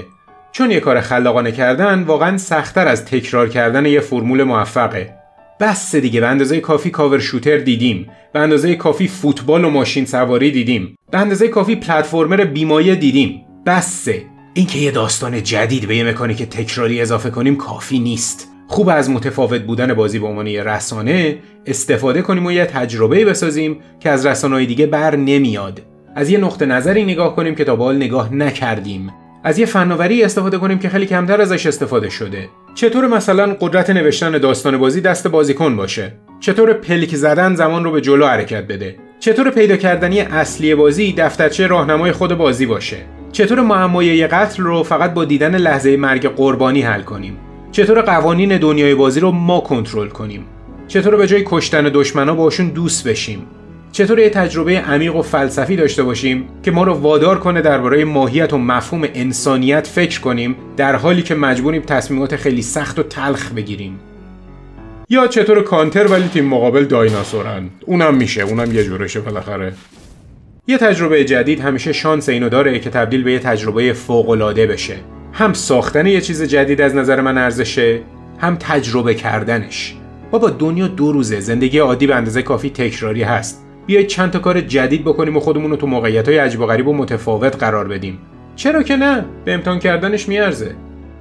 چون یه کار خلاقانه کردن واقعا سخت‌تر از تکرار کردن یه فرمول موفقه. بس دیگه، به اندازه کافی کاور شوتر دیدیم، به اندازه کافی فوتبال و ماشین سواری دیدیم، به اندازه کافی پلتفرمر بیمایه دیدیم. بسه. اینکه یه داستان جدید به یه مکانیک تکراری اضافه کنیم کافی نیست. خوب از متفاوت بودن بازی به عنوان یه رسانه استفاده کنیم و یه تجربه بسازیم که از رسانه‌های دیگه بر نمیاد. از یه نقطه نظری نگاه کنیم که تا به حال نگاه نکردیم. از یه فناوری استفاده کنیم که خیلی کمتر ازش استفاده شده. چطور مثلا قدرت نوشتن داستان بازی دست بازیکن باشه؟ چطور پلک زدن زمان رو به جلو حرکت بده؟ چطور پیدا کردنی اصلی بازی دفترچه راهنمای خود بازی باشه؟ چطور معمای یه قتل رو فقط با دیدن لحظه مرگ قربانی حل کنیم؟ چطور قوانین دنیای بازی رو ما کنترل کنیم؟ چطور به جای کشتن دشمنا باشون دوست بشیم؟ چطور یه تجربه عمیق و فلسفی داشته باشیم که ما رو وادار کنه درباره ماهیت و مفهوم انسانیت فکر کنیم در حالی که مجبوریم تصمیمات خیلی سخت و تلخ بگیریم؟ یا چطور کانتر ولی تیم مقابل دایناسورن؟ اونم میشه، اونم یه جورشه بالاخره. یه تجربه جدید همیشه شانس اینو داره که تبدیل به یه تجربه فوق‌العاده بشه. هم ساختن یه چیز جدید از نظر من ارزشه، هم تجربه کردنش. بابا دنیا دو روزه، زندگی عادی به اندازه کافی تکراری هست. بیایید چند تا کار جدید بکنیم و خودمون رو تو موقعیت‌های عجیب و غریب و متفاوت قرار بدیم. چرا که نه؟ به امتحان کردنش میارزه.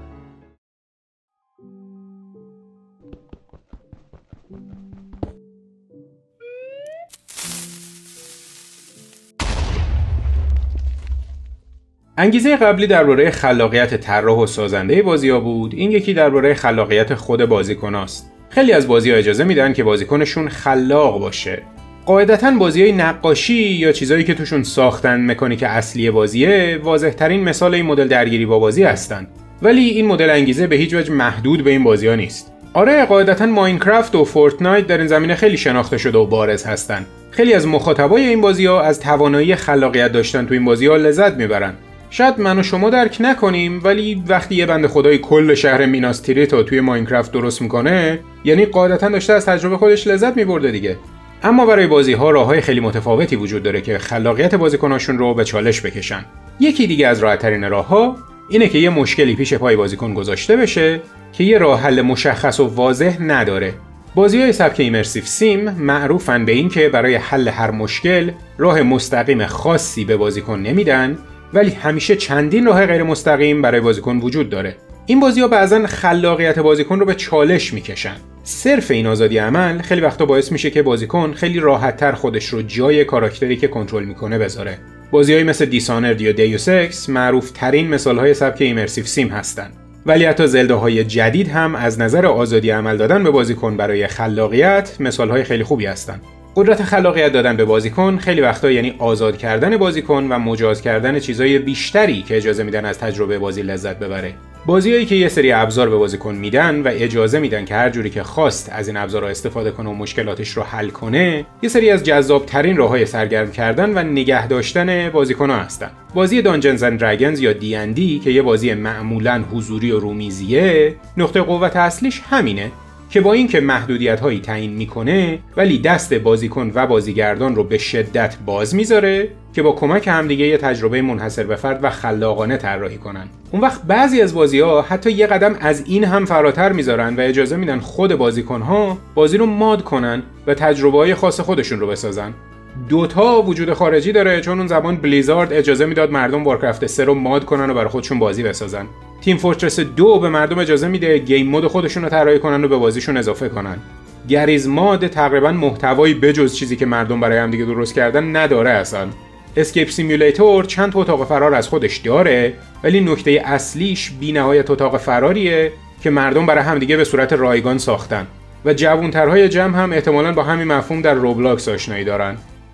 انگیزه قبلی درباره خلاقیت طراح و سازنده بازی‌ها بود، این یکی درباره خلاقیت خود بازیکناست. خیلی از بازی‌ها اجازه میدن که بازیکنشون خلاق باشه. قاعدتاً بازی‌های نقاشی یا چیزایی که توشون ساختن مکانیک اصلی بازیه واضح‌ترین مثال این مدل درگیری با بازی هستن. ولی این مدل انگیزه به هیچ وجه محدود به این بازی‌ها نیست. آره، قاعدتاً ماینکرافت و فورتنایت در این زمینه خیلی شناخته شده و بارز هستن. خیلی از مخاطبای این بازی‌ها از توانایی خلاقیت داشتن تو این بازی‌ها لذت میبرن. شاید من و شما درک نکنیم، ولی وقتی یه بنده خدای کل شهر میناس تیریت رو توی ماینکرافت درست میکنه، یعنی قاعدتاً داشته از تجربه خودش لذت میبرده دیگه. اما برای بازی‌ها راه‌های خیلی متفاوتی وجود داره که خلاقیت بازیکناشون رو به چالش بکشن. یکی دیگه از راحت‌ترین راه‌ها اینه که یه مشکلی پیش پای بازیکن گذاشته بشه که یه راه حل مشخص و واضح نداره. بازی‌های سبک ایمرسیو سیم معروفن به این که برای حل هر مشکل راه مستقیم خاصی به بازیکن نمیدن، ولی همیشه چندین راه غیر مستقیم برای بازیکن وجود داره. این بازی‌ها بعضن خلاقیت بازیکن رو به چالش میکشن. صرف این آزادی عمل خیلی وقتا باعث میشه که بازیکن خیلی راحت‌تر خودش رو جای کاراکتری که کنترل میکنه بذاره. بازی‌های مثل دیسانرد یا دیوس اکس معروف ترین مثال‌های سبک ایمرسیو سیم هستن. ولی حتی زلداهای جدید هم از نظر آزادی عمل دادن به بازیکن برای خلاقیت مثال‌های خیلی خوبی هستن. قدرت خلاقیت دادن به بازیکن خیلی وقتا یعنی آزاد کردن بازیکن و مجاز کردن چیزای بیشتری که اجازه میدن از تجربه بازی لذت ببره. بازیایی که یه سری ابزار به بازیکن میدن و اجازه میدن که هر جوری که خواست از این ابزارها استفاده کنه و مشکلاتش رو حل کنه، یه سری از جذاب‌ترین راههای سرگرم کردن و نگه داشتن بازیکن‌ها هستن. بازی دانجنز اند دراگونز یا دی ان دی که یه بازی معمولاً حضوری و رومیزیه، نقطه قوت اصلیش همینه که با اینکه محدودیت‌هایی تعیین میکنه ولی دست بازیکن و بازیگردان رو به شدت باز میذاره که با کمک همدیگه یه تجربه منحصر به فرد و خلاقانه طراحی کنن. اون وقت بعضی از بازی‌ها حتی یه قدم از این هم فراتر میذارن و اجازه میدن خود بازیکن‌ها بازی رو ماد کنن و تجربه‌های خاص خودشون رو بسازن. دوتا وجود خارجی داره، چون اون زمان بلیزارد اجازه میداد مردم وارکرافت سه رو ماد کنن و برای خودشون بازی بسازن. تیم فورترس دو به مردم اجازه میده گیم مود خودشون رو طراحی کنن و به بازیشون اضافه کنن. گریز ماد تقریبا محتوایی بجز چیزی که مردم برای هم دیگه درست کردن نداره اصلا. اسکیپ سیمولیتور چند تا اتاق فرار از خودش داره، ولی نکته اصلیش بی‌نهایت اتاق فراریه که مردم برای هم دیگه به صورت رایگان ساختن و جوان‌ترهای جمع هم احتمالاً با همین مفهوم در روبلاکس آشنایی دارن.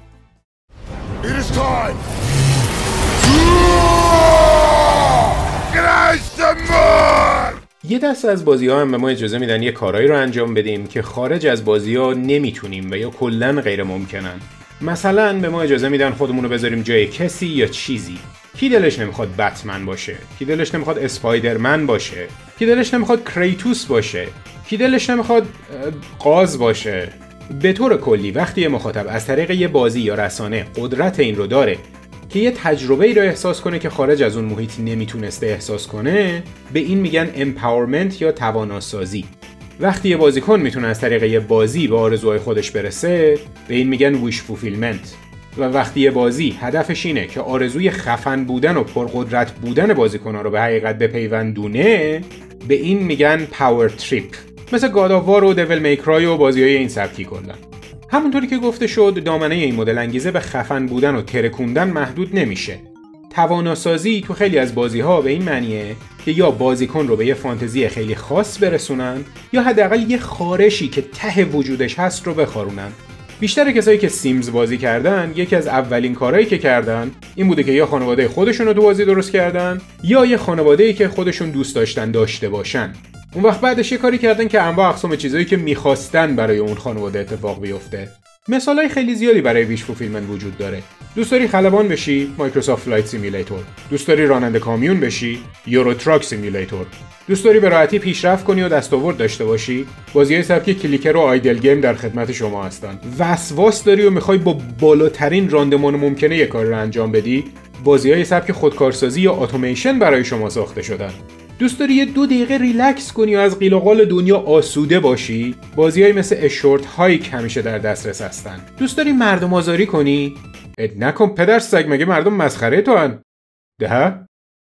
یه دسته از بازی‌ها هم به ما اجازه میدن یه کارایی رو انجام بدیم که خارج از بازی‌ها نمیتونیم و یا کلاً غیر ممکنن. مثلا به ما اجازه میدن خودمون رو بذاریم جای کسی یا چیزی. کی دلش نمیخواد بتمن باشه؟ کی دلش نمیخواد اسپایدرمن باشه؟ کی دلش نمیخواد کریتوس باشه؟ کی دلش نمیخواد قاز باشه؟ به طور کلی وقتی یه مخاطب از طریق یه بازی یا رسانه قدرت این رو داره که یه تجربه ای رو احساس کنه که خارج از اون محیط نمیتونسته احساس کنه، به این میگن empowerment یا تواناسازی. وقتی یه بازیکن میتونه از طریق یه بازی به آرزوهای خودش برسه، به این میگن wish fulfillment. و وقتی یه بازی هدفش اینه که آرزوی خفن بودن و پرقدرت بودن بازیکن‌ها رو به حقیقت بپیوندونه، به این میگن power trip. مثل God of War و Devil May Cry و بازی‌های این سبکی کلا. همونطوری که گفته شد، دامنه این مدل انگیزه به خفن بودن و ترکوندن محدود نمیشه. تواناسازی تو خیلی از بازی‌ها به این معنیه که یا بازیکن رو به یه فانتزی خیلی خاص برسونن یا حداقل یه خارشی که ته وجودش هست رو بخارونن. بیشتر کسایی که سیمز بازی کردن، یکی از اولین کارهایی که کردن این بوده که یا خانواده خودشون رو تو بازی درست کردن یا یه خانواده‌ای که خودشون دوست داشتن داشته باشن. اون وقت بعدش یه کاری کردن که انواع اقسام چیزایی که می‌خواستن برای اون خانواده اتفاق بیفته. مثالای خیلی زیادی برای ویش فولفیلمنت وجود داره. دوست داری خلبان بشی؟ مایکروسافت فلایت سیمیولاتور. دوست داری راننده کامیون بشی؟ یورو تراک سیمیولاتور. دوست داری به راحتی پیشرفت کنی و دستاورد داشته باشی؟ بازی‌های سبک کلیکر و آیدل گیم در خدمت شما هستن. وسواس داری و می‌خوای با بالاترین راندمان ممکنه یه کار رو انجام بدی؟ بازی‌های سبک خودکارسازی یا اتوماسیون برای شما ساخته شدن. دوست داری یه دو دقیقه ریلکس کنی و از قیل و قال دنیا آسوده باشی؟ بازی‌های مثل اشورت هایک همیشه در دسترس هستن. دوست داری مردم آزاری کنی؟ اد نکن پدر سگ، مگه مردم مسخره تو هن؟ ده؟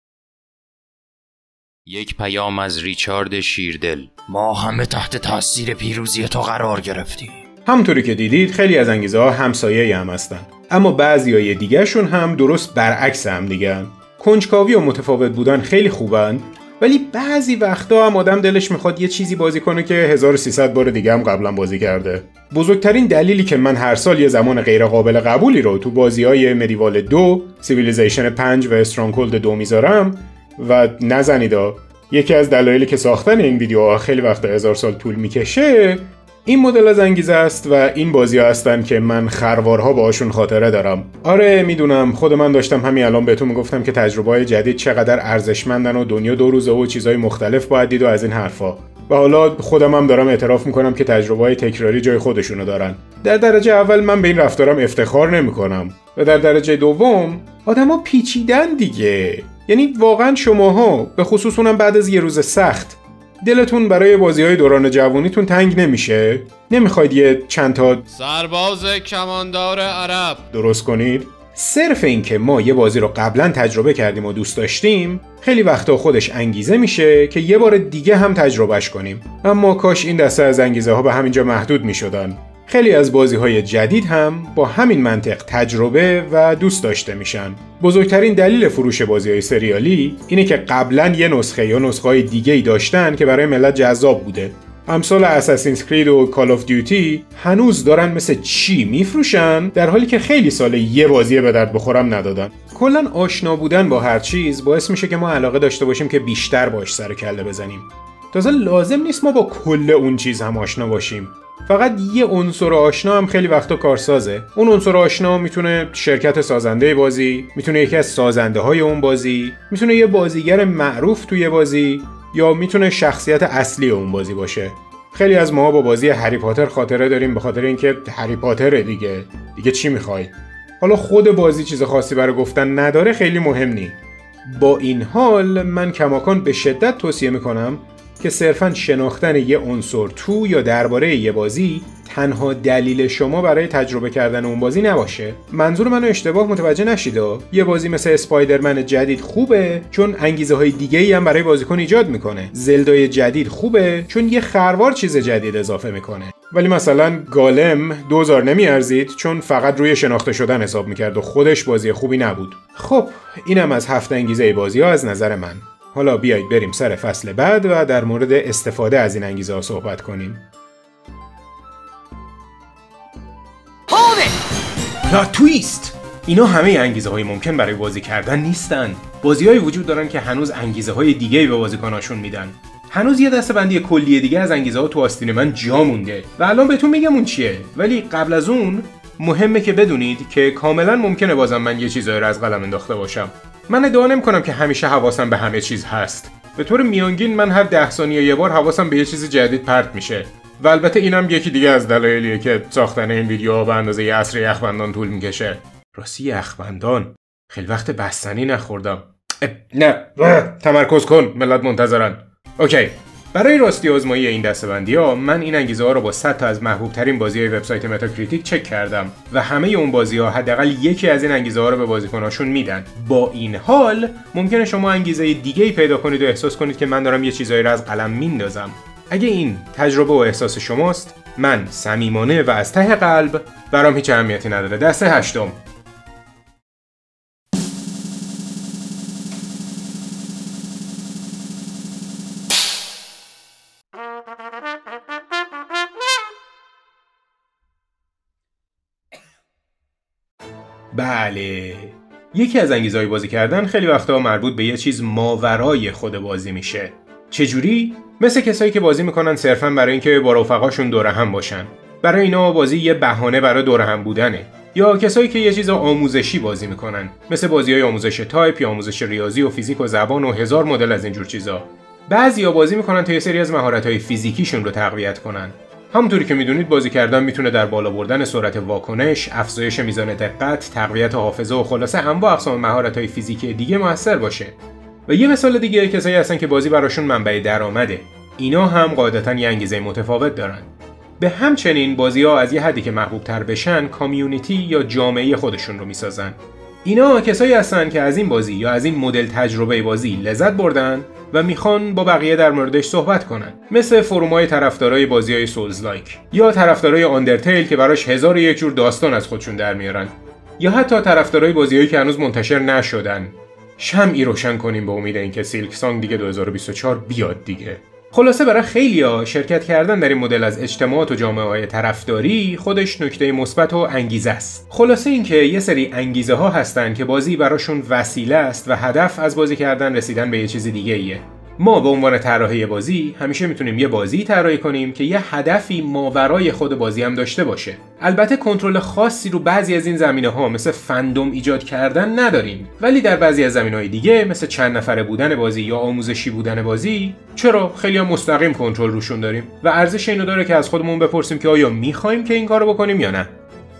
یک پیام از ریچارد شیردل. ما همه تحت تاثیر پیروزی تو قرار گرفتیم. همونطوری که دیدید خیلی از انگیزه ها همسایه‌ای هم هستن، اما بعضیای دیگه شون هم درست برعکس هم دیگه. کنجکاوی و متفاوت بودن خیلی خوبن، ولی بعضی وقتا هم آدم دلش میخواد یه چیزی بازی کنه که هزار و سیصد بار دیگه هم قبلا بازی کرده. بزرگترین دلیلی که من هر سال یه زمان غیر قابل قبولی رو تو بازی‌های مدیوال دو، سیویلیزیشن پنج و استرانگهولد دو میذارم و نزنیدا، یکی از دلایلی که ساختن این ویدیوها خیلی وقتا هزار سال طول میکشه، این مدل از انگیزه است و این بازی‌ها هستن که من خروارها باهاشون خاطره دارم. آره میدونم، خود من داشتم همین الان بهتون میگفتم که تجربه‌های جدید چقدر ارزشمندن و دنیا دو روزه و چیزهای مختلف باید دید و از این حرفا. و حالا خودم هم دارم اعتراف میکنم که تجربه‌های تکراری جای خودشونو دارن. در درجه اول من به این رفتارم افتخار نمیکنم و در درجه دوم آدما پیچیدن دیگه. یعنی واقعا شماها به خصوص اونم بعد از یه روز سخت دلتون برای بازی‌های دوران جوانیتون تنگ نمیشه؟ نمیخواید یه چند تا سرباز کماندار عرب درست کنید؟ صرف این که ما یه بازی رو قبلا تجربه کردیم و دوست داشتیم خیلی وقتا خودش انگیزه میشه که یه بار دیگه هم تجربهش کنیم. اما کاش این دسته از انگیزه ها به همینجا محدود میشدن. خیلی از بازی‌های جدید هم با همین منطق تجربه و دوست داشته میشن. بزرگترین دلیل فروش بازی‌های سریالی اینه که قبلا یه نسخه یا نسخه‌های دیگه‌ای داشتن که برای ملت جذاب بوده. امثال اساسینز کرید و کال آف دیوتی هنوز دارن مثل چی میفروشن، در حالی که خیلی سال یه بازی به درد بخورم ندادن. کلاً آشنا بودن با هر چیز باعث میشه که ما علاقه داشته باشیم که بیشتر باش سر کله بزنیم. تازه لازم نیست ما با کل اون چیز هم آشنا باشیم. فقط یه عنصر آشنا هم خیلی وقتا کارسازه. اون عنصر آشنا میتونه شرکت سازنده بازی، میتونه یکی از سازنده های اون بازی، میتونه یه بازیگر معروف توی بازی، یا میتونه شخصیت اصلی اون بازی باشه. خیلی از ما با بازی هری پاتر خاطره داریم به خاطر اینکه هری پاتره دیگه. دیگه چی میخوای؟ حالا خود بازی چیز خاصی برای گفتن نداره، خیلی مهم نی. با این حال من کماکان به شدت توصیه میکنم که صرفاً شناختن یه عنصر تو یا درباره یه بازی تنها دلیل شما برای تجربه کردن اون بازی نباشه. منظور منو اشتباه متوجه نشید. یه بازی مثل اسپایدرمن جدید خوبه چون انگیزه های دیگه‌ای هم برای بازیکن ایجاد میکنه. زلدای جدید خوبه چون یه خروار چیز جدید اضافه میکنه. ولی مثلا گالم دوزار نمیارزید چون فقط روی شناخته شدن حساب میکرد و خودش بازی خوبی نبود. خب اینم از هفت انگیزه بازی‌ها از نظر من. حالا بیایید بریم سر فصل بعد و در مورد استفاده از این انگیزه ها صحبت کنیم. پلات تویست! اینا همه انگیزه های ممکن برای بازی کردن نیستن. بازی های وجود دارن که هنوز انگیزه های دیگه به بازیکناشون میدن. هنوز یه دسته‌بندی کلی دیگه از انگیزه ها تو آستین من جا مونده و الان بهتون میگم اون چیه. ولی قبل از اون مهمه که بدونید که کاملا ممکنه بازم من یه چیزایی رو از قلم انداخته باشم. من ادعا نمی‌کنم که همیشه حواسم به همه چیز هست. به طور میانگین من هر ده ثانیه یه بار حواسم به یه چیز جدید پرت میشه. و البته اینم یکی دیگه از دلایلیه که ساختن این ویدیوها به اندازه یه عصر یخبندان طول میکشه. راستی یخبندان خیلی وقت بستنی نخوردم. نه تمرکز کن، ملت منتظرن. اوکی. برای راستی آزمایی این دسته‌بندی ها من این انگیزه ها رو با صد تا از محبوب ترین بازی های وبسایت متاکریتیک چک کردم و همه اون بازی ها حداقل یکی از این انگیزه ها رو به بازیکناشون میدن. با این حال ممکنه شما انگیزه دیگه‌ای پیدا کنید و احساس کنید که من دارم یه چیزایی رو از قلم میندازم. اگه این تجربه و احساس شماست، من صمیمانه و از ته قلب برام هیچ اهمیتی نداره. دسته هشتم. بله، یکی از انگیزه‌های بازی کردن خیلی وقتا مربوط به یه چیز ماورای خود بازی میشه. چجوری؟ مثل کسایی که بازی میکنن صرفاً برای اینکه با رفقاشون دور هم باشن. برای اینا بازی یه بهانه برای دور هم بودنه. یا کسایی که یه چیز آموزشی بازی میکنن، مثل بازی‌های آموزش تایپ یا آموزش ریاضی و فیزیک و زبان و هزار مدل از اینجور چیزا. بعضیا بازی میکنن تا یه سری از مهارت‌های فیزیکیشون رو تقویت کنن. همونطوری که میدونید بازی کردن میتونه در بالا بردن سرعت واکنش، افزایش میزان دقت، تقویت حافظه و خلاصه انواع اقسام مهارت‌های فیزیکی دیگه موثر باشه. و یه مثال دیگه کسایی هستن که بازی براشون منبع درآمده. اینا هم قاعدتاً یه انگیزه متفاوت دارن. به همچنین بازی‌ها از یه حدی که محبوب‌تر بشن، کامیونیتی یا جامعه خودشون رو میسازن. اینا کسایی هستن که از این بازی یا از این مدل تجربه بازی لذت بردن و میخوان با بقیه در موردش صحبت کنن، مثل فروم‌های طرفدارای بازی‌های سولز لایک یا طرفدارای آندرتیل که براش هزار و یک جور داستان از خودشون در میارن، یا حتی طرفدارای بازی‌هایی که هنوز منتشر نشدن. شمعی روشن کنیم به امید اینکه سیلک سانگ دیگه دو هزار و بیست و چهار بیاد دیگه. خلاصه برای خیلیا شرکت کردن در این مدل از اجتماعات و جامعه‌های طرفداری خودش نکته مثبت و انگیزه است. خلاصه اینکه یه سری انگیزه ها هستن که بازی براشون وسیله است و هدف از بازی کردن رسیدن به یه چیز دیگه ایه. ما به عنوان طراحی بازی همیشه میتونیم یه بازی طراحی کنیم که یه هدفی ماورای خود بازی هم داشته باشه. البته کنترل خاصی رو بعضی از این زمینه‌ها مثل فندوم ایجاد کردن نداریم، ولی در بعضی از زمینه‌های دیگه مثل چند نفره بودن بازی یا آموزشی بودن بازی چرا خیلی هم مستقیم کنترل روشون داریم و ارزش اینو داره که از خودمون بپرسیم که آیا می‌خوایم که این کارو بکنیم یا نه.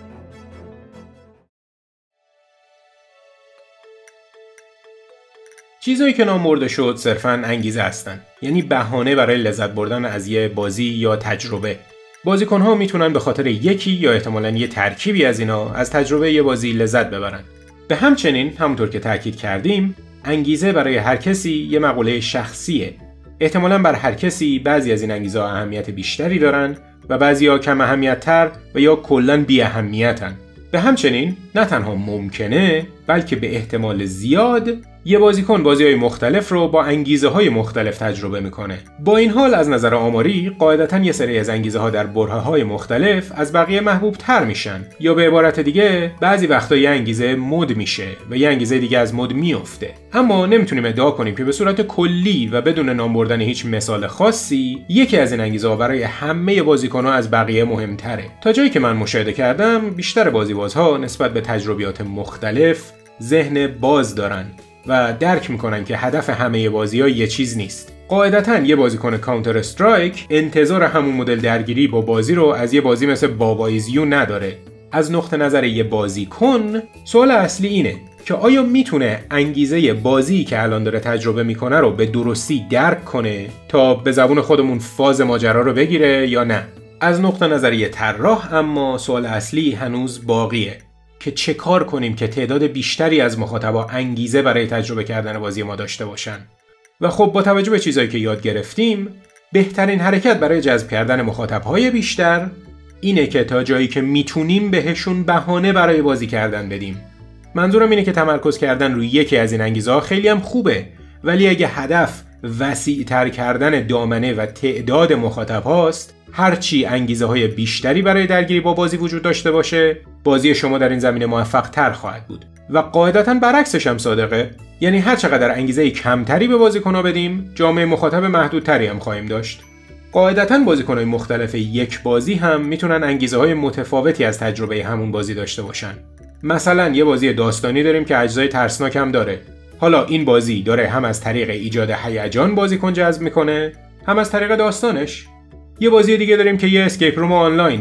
چیزایی که نام برده شد صرفاً انگیزه هستن، یعنی بهانه برای لذت بردن از یه بازی یا تجربه. بازیکن‌ها میتونن به خاطر یکی یا احتمالاً یه ترکیبی از اینا از تجربه یه بازی لذت ببرن. به همچنین همونطور که تاکید کردیم، انگیزه برای هر کسی یه مقوله شخصیه. احتمالاً بر هر کسی بعضی از این انگیزه‌ها اهمیت بیشتری دارن و بعضی‌ها کم اهمیت‌تر و یا کلاً بی اهمیتن. به همچنین نه تنها ممکنه بلکه به احتمال زیاد یه بازیکن بازی‌های مختلف رو با انگیزه‌های مختلف تجربه میکنه. با این حال از نظر آماری قاعدتاً یه سری از انگیزه‌ها در برهه‌های مختلف از بقیه محبوب تر میشن، یا به عبارت دیگه بعضی وقتا یه انگیزه مد میشه و یه انگیزه دیگه از مد میفته. اما نمیتونیم ادعا کنیم که به صورت کلی و بدون نام بردن هیچ مثال خاصی یکی از این انگیزه‌ها برای همه بازیکن‌ها از بقیه مهمتره. تا جایی که من مشاهده کردم بیشتر بازیبازها نسبت به تجربیات مختلف ذهن باز دارن و درک میکنن که هدف همه بازی‌ها یه چیز نیست. قاعدتاً یه بازیکن کانتر استرایک انتظار همون مدل درگیری با بازی رو از یه بازی مثل بابایزیو نداره. از نقطه نظر یه بازیکن سوال اصلی اینه که آیا میتونه انگیزه بازی که الان داره تجربه میکنه رو به درستی درک کنه تا به زبون خودمون فاز ماجرا رو بگیره یا نه. از نقطه نظر یه طراح اما سوال اصلی هنوز باقیه که چه کار کنیم که تعداد بیشتری از مخاطبا انگیزه برای تجربه کردن بازی ما داشته باشن. و خب با توجه به چیزایی که یاد گرفتیم، بهترین حرکت برای جذب کردن مخاطبهای بیشتر اینه که تا جایی که میتونیم بهشون بهانه برای بازی کردن بدیم. منظورم اینه که تمرکز کردن روی یکی از این انگیزه‌ها خیلی هم خوبه، ولی اگه هدف وسیع‌تر کردن دامنه و تعداد مخاطب هاست، هرچی انگیزه های بیشتری برای درگیری با بازی وجود داشته باشه، بازی شما در این زمینه موفق تر خواهد بود. و قاعدتاً برعکسش هم صادقه، یعنی هر چقدر انگیزه کمتری به بازیکن‌ها بدیم، جامعه مخاطب محدودتری هم خواهیم داشت. قاعدتاً بازیکن‌های مختلف یک بازی هم میتونن انگیزه‌های متفاوتی از تجربه همون بازی داشته باشن. مثلا یه بازی داستانی داریم که اجزای ترسناک هم داره. حالا این بازی داره هم از طریق ایجاد هیجان بازیکن جذب میکنه، هم از طریق داستانش. یه بازی دیگه داریم که یه اسکیپ روم آنلاینه.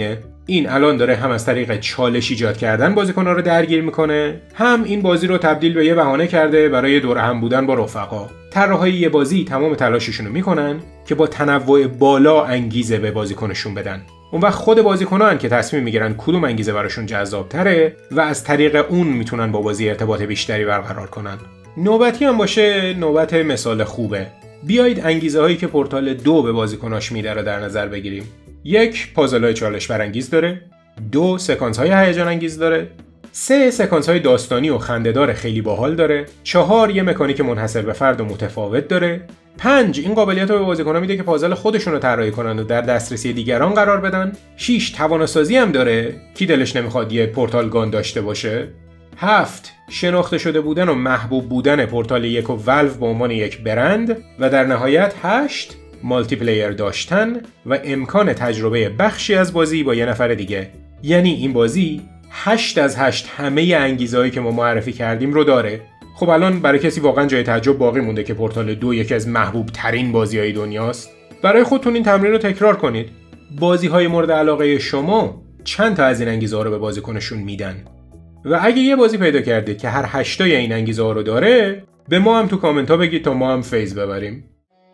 این الان داره هم از طریق چالش ایجاد کردن بازیکن‌ها رو درگیر میکنه، هم این بازی رو تبدیل به یه بهانه کرده برای دور هم بودن با رفقا. طراحای یه بازی تمام تلاششون رو میکنن که با تنوع بالا انگیزه به بازیکنشون بدن. اون وقت خود بازیکنان که تصمیم میگیرن کدوم انگیزه براشون جذاب‌تره و از طریق اون میتونن با بازی ارتباط بیشتری برقرار کنن. نوبتی هم باشه نوبت مثال خوبه. بیایید انگیزه هایی که پورتال دو به بازیکناش میده رو در نظر بگیریم. یک، پازل‌های چالش برانگیز داره. دو، سکانس‌های هیجان انگیز داره. سه، سکانس‌های داستانی و خنده‌دار خیلی باحال داره. چهار، یه مکانیک منحصر به فرد و متفاوت داره. پنج، این قابلیت رو به بازیکن‌ها میده که پازل خودشون رو طراحی کنن و در دسترسی دیگران قرار بدن. شش، توانایی‌سازی هم داره. کی دلش نمیخواد یه پورتال گان داشته باشه؟ هفت، شناخته شده بودن و محبوب بودن پورتال یک و ولو به عنوان یک برند. و در نهایت هشت، مالتی پلیر داشتن و امکان تجربه بخشی از بازی با یه نفر دیگه. یعنی این بازی هشت از هشت همه انگیزه‌هایی که ما معرفی کردیم رو داره. خب الان برای کسی واقعا جای تعجب باقی مونده که پورتال دو یکی از محبوب ترین بازی‌های دنیاست؟ برای خودتون این تمرین رو تکرار کنید. بازی‌های مورد علاقه شما چند تا از این انگیزه‌ها رو به بازیکنشون میدن؟ و اگه یه بازی پیدا کردید که هر هشتای این انگیزه‌ها رو داره، به ما هم تو کامنت‌ها بگید تا ما هم فیض ببریم.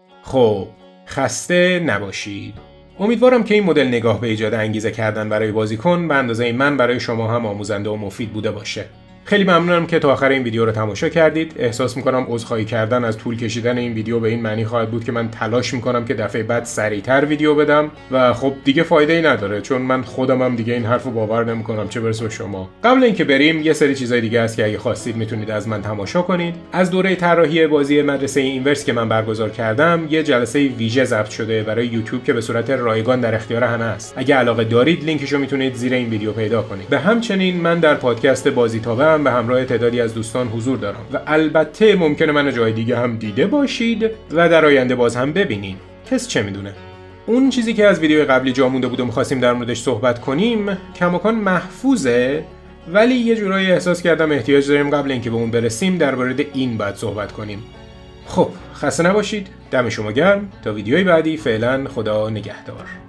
خب خسته نباشید. امیدوارم که این مدل نگاه به ایجاد انگیزه کردن برای بازیکن به اندازه من برای شما هم آموزنده و مفید بوده باشه. خیلی ممنونم که تا آخر این ویدیو رو تماشا کردید. احساس میکنم عذرخواهی کردن از طول کشیدن این ویدیو به این معنی خواهد بود که من تلاش میکنم که دفعه بعد سریعتر ویدیو بدم و خب دیگه فایده ای نداره، چون من خودم هم دیگه این حرفو باور نمیکنم، چه برسه به شما. قبل اینکه بریم یه سری چیزای دیگه هست که اگه خواستید میتونید از من تماشا کنید. از دوره طراحی بازی مدرسه اینورس که من برگزار کردم یه جلسه ویژه ضبط شده برای یوتیوب که به صورت رایگان در اختیار همه است. اگه علاقه دارید لینکشو میتونید زیر این ویدیو پیدا کنید. به همچنین من در پادکست بازی تابه به همراه تعدادی از دوستان حضور دارم و البته ممکنه منو جای دیگه هم دیده باشید و در آینده باز هم ببینین. کس چه میدونه. اون چیزی که از ویدیو قبلی جا مونده بود و می‌خواستیم در موردش صحبت کنیم کماکان محفوظه، ولی یه جورایی احساس کردم احتیاج داریم قبل اینکه به اون برسیم در مورد این بعد صحبت کنیم. خب خسته نباشید. دم شما گرم. تا ویدیوی بعدی فعلا خدا نگهدار.